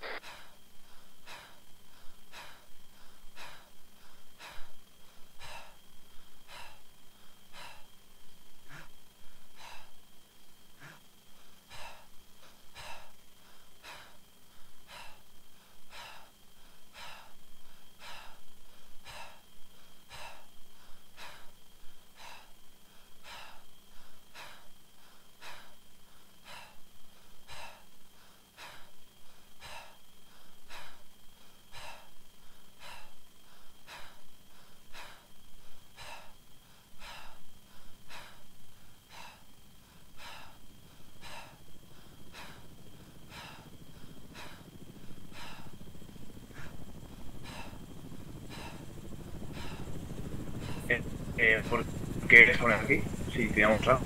¿Por qué se ponen aquí? Si teníamos algo.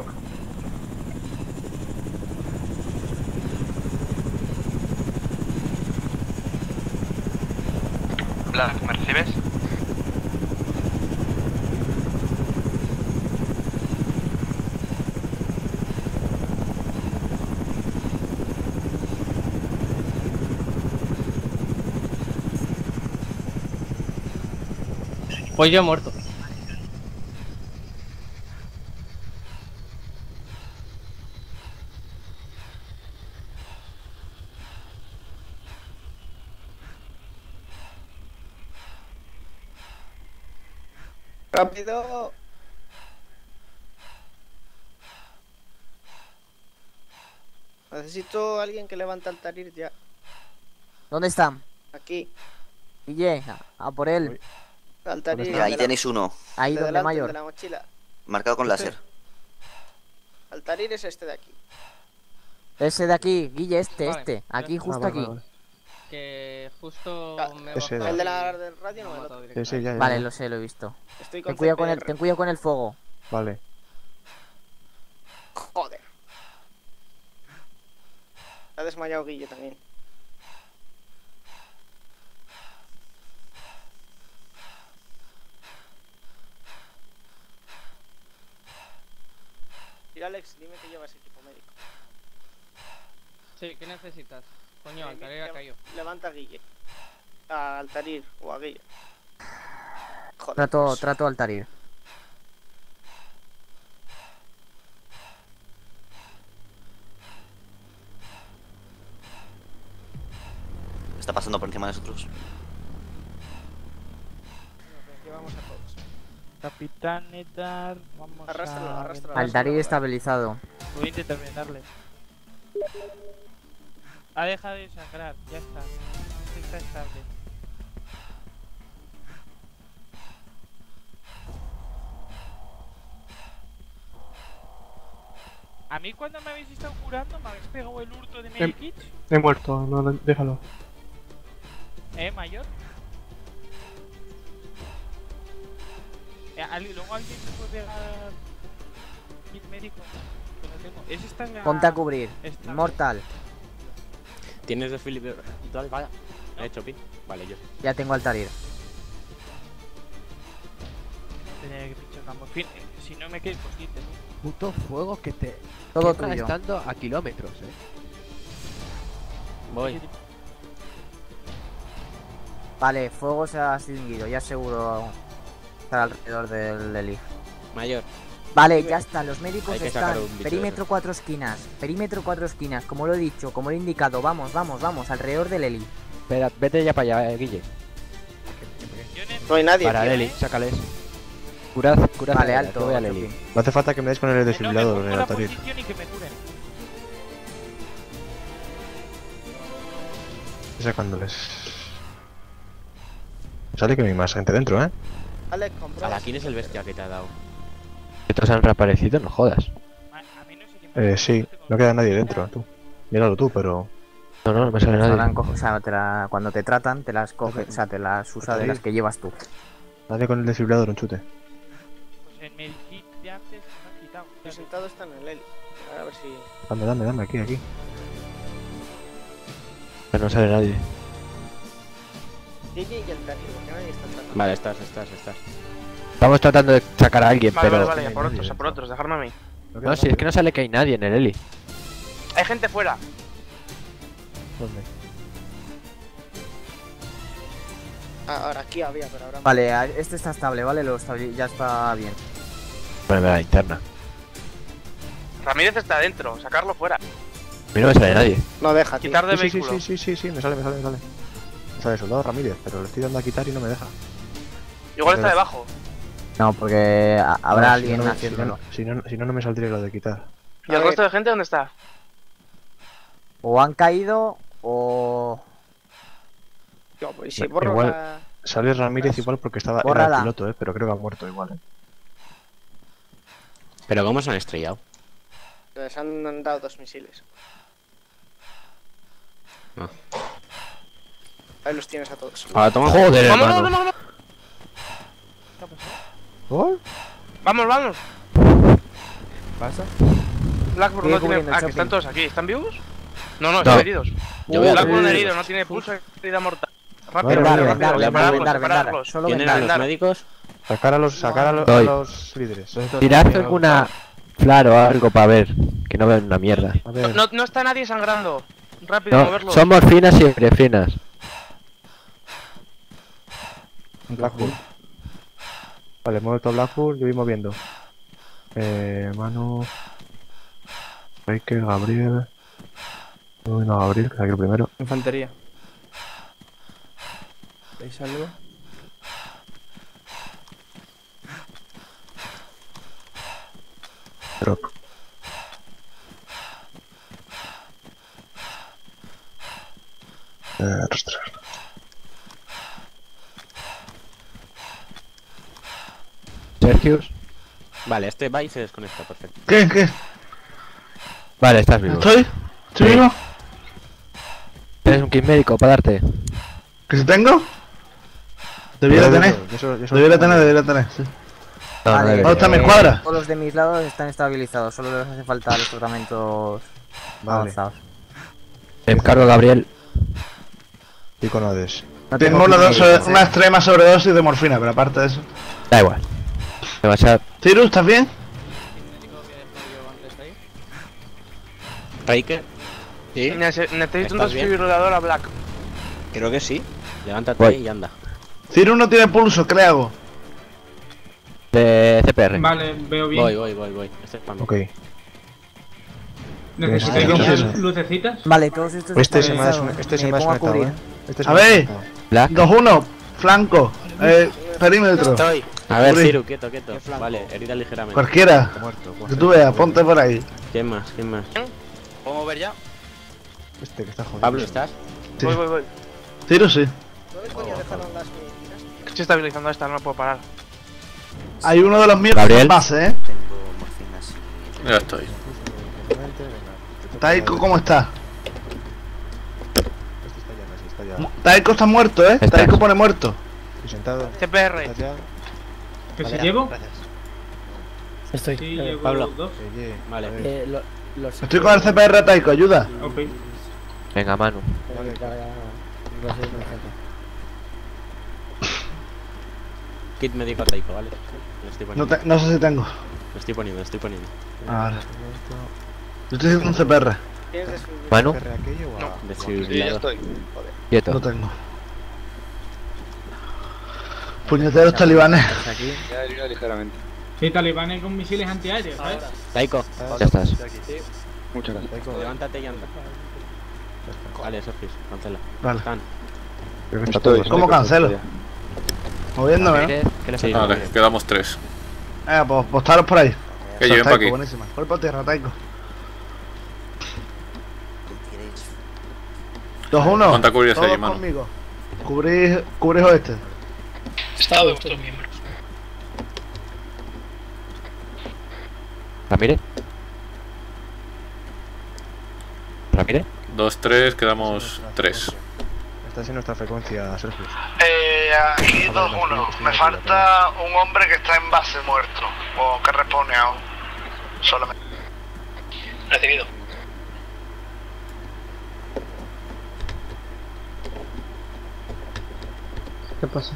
Black, ¿me recibes? Pues yo he muerto. ¡Rápido! Necesito a alguien que levante Altair ya. ¿Dónde están? Aquí. Guille, a por él. Altair. Mira, ahí tenéis uno. Ahí de donde delante, mayor. de la mochila. Marcado con láser. Altair es este de aquí. Ese de aquí, Guille, Vale. aquí, justo aquí. Que justo me Ese baja El de de y- la del radio no me me ha lo matado Ese ya, ya. Vale, lo sé, lo he visto. Estoy Ten con cuidado CPR. ten cuidado con el fuego. Vale. Joder. Se ha desmayado Guille también. Y Alex, dime que llevas equipo médico. Sí, ¿qué necesitas? Coño, Altair ha caído. Levanta a Guille. A Altair o a Guille. Joder. Trato Altair. Está pasando por encima de nosotros. Llevamos a todos. Capitán Edar, vamos Arrástralo, a... arrástralo. Altair estabilizado. Voy a intentar vendarle. Ha dejado de sangrar, ya está. Está estable. A mí cuando me habéis estado curando me habéis pegado el hurto de Medikits. He muerto, no, déjalo. Mayor. Luego alguien me puede pegar kit médico. Que no tengo. Ese está en la... Ponte a cubrir. Está- Mortal. ¿Tienes desfibrilador? Vaya. ¿He hecho pin? Vale, yo sí. Ya tengo Altair. Tenía que pinchar una morfina. Si no me quedo cosquite. Puto fuego que te... Todo quema tuyo. estando a kilómetros, Voy. Vale, fuego se ha extinguido. Ya seguro estar alrededor del Eli. Mayor. Vale, ya está. Los médicos Hay que están. sacar un bicho de Perímetro esos. 4 esquinas. Perímetro 4 esquinas. Como lo he dicho, como lo he indicado. Vamos. Alrededor del Eli. Espera, vete ya para allá, Guille. No hay nadie. Para tío. Leli, sácales. Curad, Vale, a alto, voy a alto, Leli. sí. No hace falta que me des con el desfibrilador, No me pongo la Altair. posición y que me curen. Sacándoles. Sale que no hay más gente dentro, ¿eh? Alex, compró. ¿Quién es el bestia que te ha dado? ¿Estos han reaparecido? No jodas. A mí no sé quién Sí, no queda nadie dentro, tú. Míralo tú, pero... No me sale nadie. O sea, cuando te tratan, te las coges, o sea, te las usa de las que llevas tú. Dale con el desfibrilador un chute. Pues en el kit de antes se me han quitado. El sentado está en el heli. A ver si... Dame, aquí. Pero no sale nadie. JJ y el Dani, porque nadie está tratando. Vale, estás. Estamos tratando de sacar a alguien, Vale, pero... vale, a por otros, dejarme a mí. No, si es que no sale que hay nadie en el heli. Hay gente fuera. ¿Dónde? Ahora aquí había, pero ahora... Vale, este está estable, ¿vale? Ya está bien. Poneme la linterna. Ramírez está adentro, sacarlo fuera. A mí no me sale nadie. No deja, tío. Quitar de Sí, vehículo. sí, me sale. Me sale soldado Ramírez, pero le estoy dando a quitar y no me deja. Igual está debajo. No, porque habrá alguien si haciéndolo. Si no me saldría lo de quitar. ¿Y el resto de gente dónde está? O han caído o... Yo, pues si borro Igual la... sale Ramírez igual porque era el piloto, pero creo que ha muerto igual, Pero ¿cómo se han estrellado? Les han dado 2 misiles. Ah. Ahí los tienes a todos. Ahora toma. Joder, hermano. Vámonos. ¿Oh? Vamos. ¿Pasa? Blackburn no tiene... Ah, que están todos aquí. ¿Están vivos? No, están heridos. Blackburn herido, no tiene pulso de herida mortal. Rápido, vendar. ¿Quién eran los médicos? Sacar a los líderes. Tirad alguna flor o algo para ver. Que no vean una mierda. No está nadie sangrando. Rápido, moverlo. Son morfinas y epinefinas. Blackpool. Vale, muevo todo Blackpool, yo voy moviendo. Manu... Baker, Gabriel... No, Gabriel, que es aquí el primero. Infantería. ¿Veis algo? Drop. Arrastrar. Sergius. Vale, este va y se desconecta, perfecto. ¿Qué? Vale, estás vivo. ¿Estoy vivo? ¿Tienes un kit médico para darte? ¿Que si tengo? Debiera tener, sí. Vale, ¿dónde está mi escuadra? Todos los de mis lados están estabilizados, solo les hace falta los tratamientos avanzados. Me encargo, Gabriel. Y con Hades. Tengo una extrema sobredosis de morfina, pero aparte de eso... Da igual. Me vas a... Cyrus, ¿estás bien? Riker. Sí. Necesito un desfibrilador a Black. Creo que sí. Levántate y anda. Cyrus no tiene pulso, ¿qué le hago? De CPR. Vale, veo bien. Voy. Este es para mí. Ok. ¿Necesitáis lucecitas? Vale, todos estos... Este se me ha desconectado, A ver, 2-1, flanco, perímetro. Estoy. A ver, Ciru, quieto. Vale, herida ligeramente. Cualquiera. Que tú veas, ponte por ahí. ¿Quién más? ¿Puedo mover ya? Este que está jodido. Pablo, ¿estás? Sí. Voy. Cyrus, sí. ¿Dónde coño dejaron las medicinas? Estoy estabilizando esta, no la puedo parar. Hay uno de los míos Gabriel. en base, Ya estoy. Taiko, ¿cómo está? Está ya. Taiko está muerto, Taiko pone muerto. Estoy sentado. CPR. ¿Que se llevo? Estoy. Sí, llevo Pablo. 2. Vale. Estoy con el CPR, Taiko, ayuda. Ok. Venga, Manu. Kit médico a Taiko, ¿vale? Lo estoy poniendo. No sé si tengo. Lo estoy poniendo. Ahora. Yo estoy haciendo un CPR. ¿Tienes desfibrilador? Manu. No. Sí, ya estoy. Quieto. No tengo. Puñeteros talibanes. Ya herida ligeramente. Sí, talibanes con misiles antiaéreos, ¿sabes? Taiko. Ya estás. Muchas gracias. Levántate y anda. Vale, Sergis, cancela. Vale. Están. ¿Cómo cancelo? Moviéndome, ¿no? Sí, Vale, quedamos 3. Pues postaros por ahí. Que lleguen para aquí. Buenísima. Voy por tierra, Taiko. 2-1. ¿Cuánta cubrirás Todos allí, mano? conmigo. Cubrís oeste. Estado de vuestros miembros. Ramírez. Mire. 2, 3, quedamos 3. Estás en nuestra frecuencia, Sergio. Aquí 2-1. Me falta un hombre que está en base muerto. O que responde aún. Solamente. Recibido. ¿Qué pasa?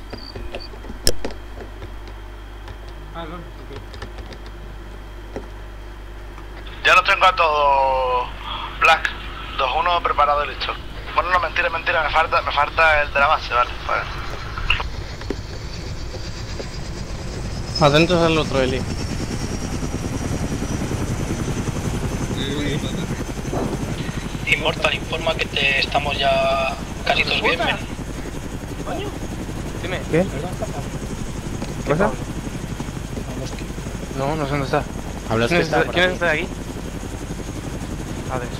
Ya lo tengo a todo, Black. 2-1 preparado y listo. Bueno, no, mentira, me falta el de la base, vale. Atentos al otro Eli. Immortal informa que estamos ya casi todos bien, men. Coño. Dime. ¿Qué? ¿Qué pasa? No, no sé dónde está. ¿Quién es este de aquí? Alex.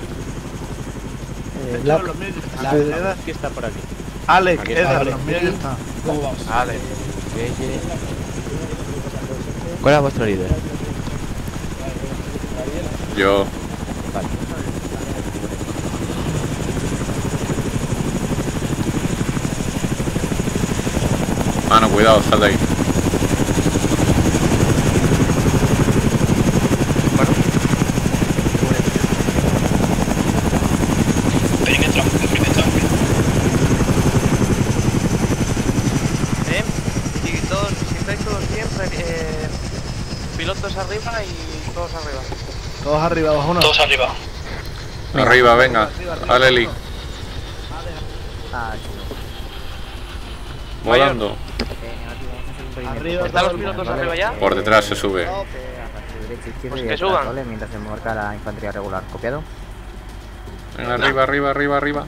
Black, ¿qué está por aquí? Alex, Edgar, los míos ya están. ¿Cómo vamos? Alex. ¿Cuál es vuestro líder? Yo. Vale. Mano, cuidado, sal de ahí. Perímetro. Y todos, si estáis todos bien, pilotos arriba y todos arriba. Todos arriba, 2-1. Todos arriba. Arriba, venga. Al Eli. Volando. Arriba, ¿Están los pilotos arriba ya? Por detrás se sube. Pues que suban. Mientras se marca la infantería regular. ¿Copiado? Venga, arriba.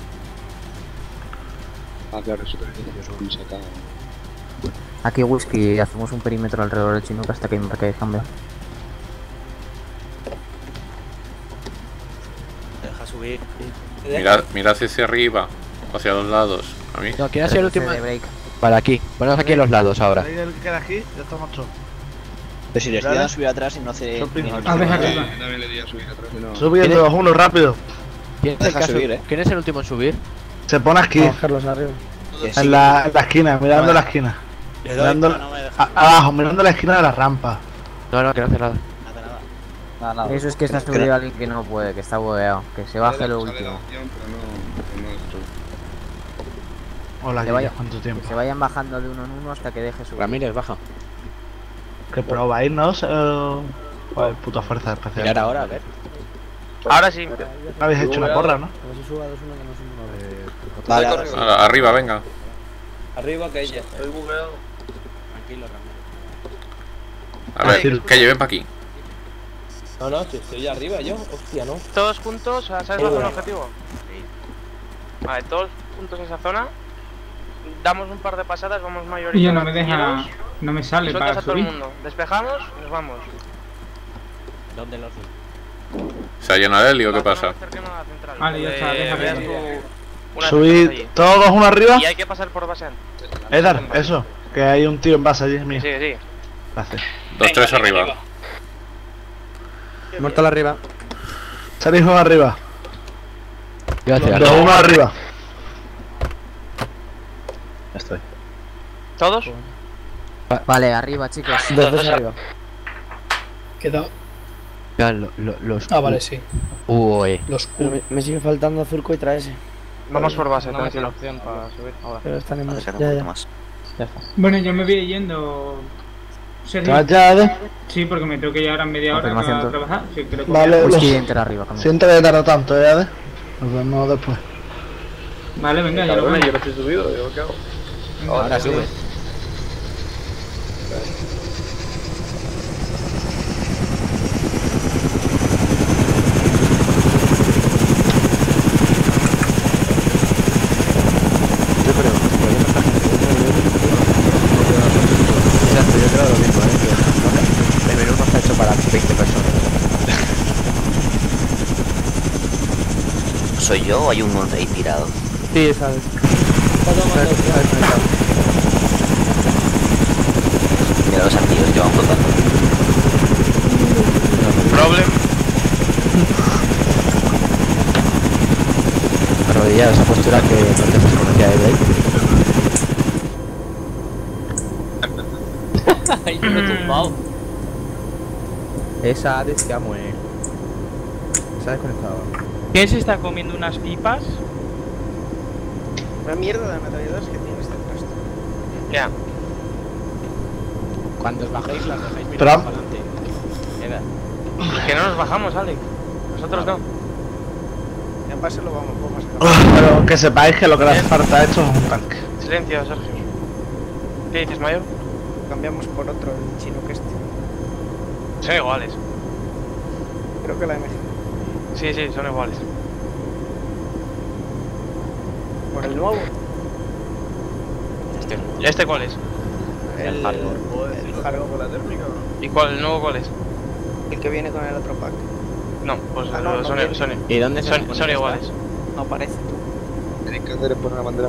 Ah, claro, eso te sacado. Aquí Whisky, hacemos un perímetro alrededor del Chinook hasta que marquéis cambio. Deja subir. Mirad hacia arriba, hacia los lados. A mí. No, ¿quién ha sido el último? Vale, aquí. Ponemos aquí en los lados ahora. El que queda aquí, ya estamos todos. Pero si les queda a subir atrás y no hace. También le di a subir atrás y no. Subiendo 2-1 rápido. ¿Quién es el último en subir? Se pone aquí. Carlos arriba. En la esquina, mirando la esquina. Mirando abajo, mirando la esquina de la rampa. No, que no hace nada. Nada. Eso es que está subido alguien que no puede, que está bugueado. Que se baje lo último. Hola, Que vaya- ¿cuánto tiempo? Que se vayan bajando de uno en uno hasta que deje subir. Ramírez, baja. Que probáis, ¿no? Joder, puta fuerza especial. Mirar ahora, a ver. Ahora sí. Habéis hecho una porra, ¿no? Vale, Arriba, venga. Arriba que ella. Estoy bugueado. Tranquilo, Ramírez. A ver, que lleven para aquí. No, estoy arriba yo. Hostia, no. Todos juntos, ¿sabes la zona objetivo? Vale, todos juntos a esa zona. Damos un par de pasadas, vamos mayoría. Y ya no me deja. No me sale Sueltas para a todo el subir. mundo. Despejamos y nos vamos. ¿Dónde los ¿Se ha llenado el Eli o qué pasa? Vale, ya está, déjame. Subid todos 2-1 arriba. Y hay que pasar por base antes. Edgar, eso. Que hay un tío en base allí, mío. Sí. Gracias. 2-3 arriba. Mortal arriba. Salís arriba. Yo hacia 2-1 arriba. Ya estoy. ¿Todos? Vale, arriba, chicos. Desde arriba. Queda. Los. Ah, vale, sí. Los Me sigue faltando Zurco y Traese. Vamos por base, No me tranquilo. opción para subir ahora. Pero están en Vale, será un ya, poquito ya. más. Ya está. Bueno, yo me voy yendo. ¿Te vas ya, Ede? Sí, porque me tengo que llevar en media hora Confirmación, a tú. trabajar. Sí, creo que Vale, Whisky enter arriba. siento que tarda tanto, Ede. Nos vemos después. Vale, venga, ya lo vemos. Yo no estoy subido, ¿yo qué hago? Ahora sube. Exacto, yo creo lo mismo, que el menú no está hecho para 20 personas. ¿Soy yo o hay un ahí tirado? Sí, sabes. Mira, los artillos que van flotando. Problem. pilla esa postura que no te desconocía de Blade. Ay, me he tumbado. Esa descamo, Esa desconectada. ¿Quién se está comiendo unas pipas? Una mierda de ametralladoras que tiene este trasto. Ya. Cuando os bajéis, las dejáis mirar Pero- para adelante. Que no nos bajamos, Alex. Nosotros no. En base lo vamos a sacar. Pero que sepáis que lo que le hace falta a esto es un tanque. Silencio, Sergio. ¿Qué dices, Mayor? Cambiamos por otro, el chino que este. Son iguales. Creo que la MG. Sí, sí, son iguales. Por el nuevo. ¿Y este cuál es? El Hardcore. El Hardcore con la térmica. ¿Y cuál, el nuevo cuál es? El que viene con el otro pack. No, pues Ah, no, son, no viene. son, ¿Y dónde se supone son que iguales. está? No aparece. Tenéis que hacer es poner la bandera.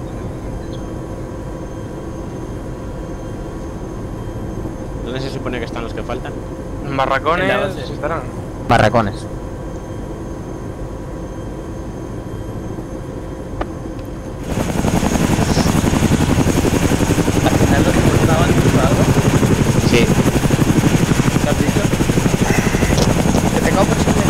¿Dónde se supone que están los que faltan? Barracones En la base. estarán. Barracones. Sí. ¿Te has dicho? Que tenga un personaje.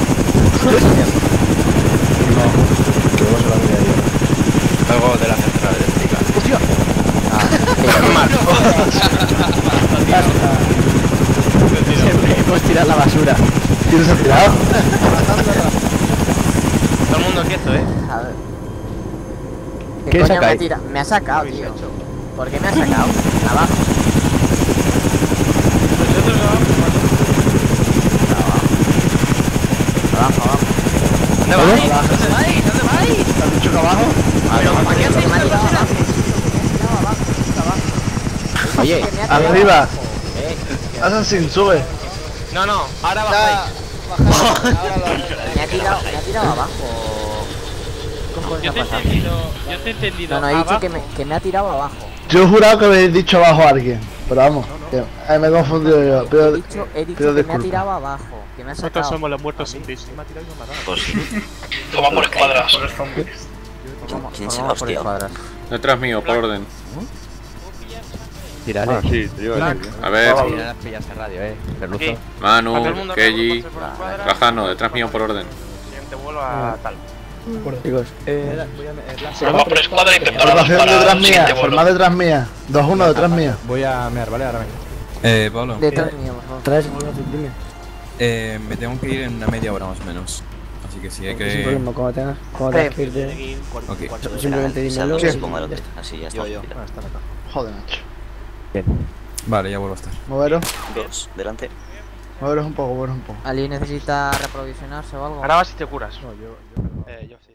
Algo de la central eléctrica. ¡Hostia! Hemos tirado la basura. ¿Quién se ha tirado? Todo el mundo quieto, A ver. ¿Qué ¿Qué coño saca ahí? me ha sacado, tío? ¿Por qué me ha sacado? Abajo. Nosotros Abajo. ¿Dónde vais? ¿Dónde vais? ¿Dónde vais? ¿Te has dicho que abajo? ¿Para qué hacéis me ha tirado abajo? Oye, Arriba. Assassin, sube. No, no, ahora bajáis. Me ha tirado abajo. Yo te he entendido. Yo te he entendido. No, he dicho abajo. que me ha tirado abajo. Yo he jurado que habéis dicho abajo a alguien. Pero vamos, que me he confundido yo. He dicho Pido que me ha disculpas. tirado abajo. Que me ha Nosotros sacado. somos los muertos sin viso. Pues toma por escuadras. ¿Quién se va a hostiar? Detrás mío, por orden. Tírale. Ah, sí, te iba a decir. A ver. Tira las pillas en radio, Perluzo. Aquí. Manu, Todo el mundo Keiji, por escuadra. Rajano, detrás mío por orden. Siguiente vuelo a tal. Chicos, Vamos por escuadra y preparados Formación para detrás el mía, siguiente vuelo. formad detrás mía. 2-1 detrás mía. Voy a mear, ¿vale? Ahora vengo. Pablo. Detrás mío, por favor. traes una dime. Me tengo que ir en una media hora más o menos. Así que sí, hay Sin que... problema, cuando tengas que irte. Ok. Simplemente dímelo. Sí, y póngalo, ya está. así ya está. Joder, macho. Bien. Vale, ya vuelvo a estar. Moveros. Dos, delante. Moveros un poco, moveros un poco. ¿Alguien necesita reprovisionarse o algo? Ahora vas y te curas. No, yo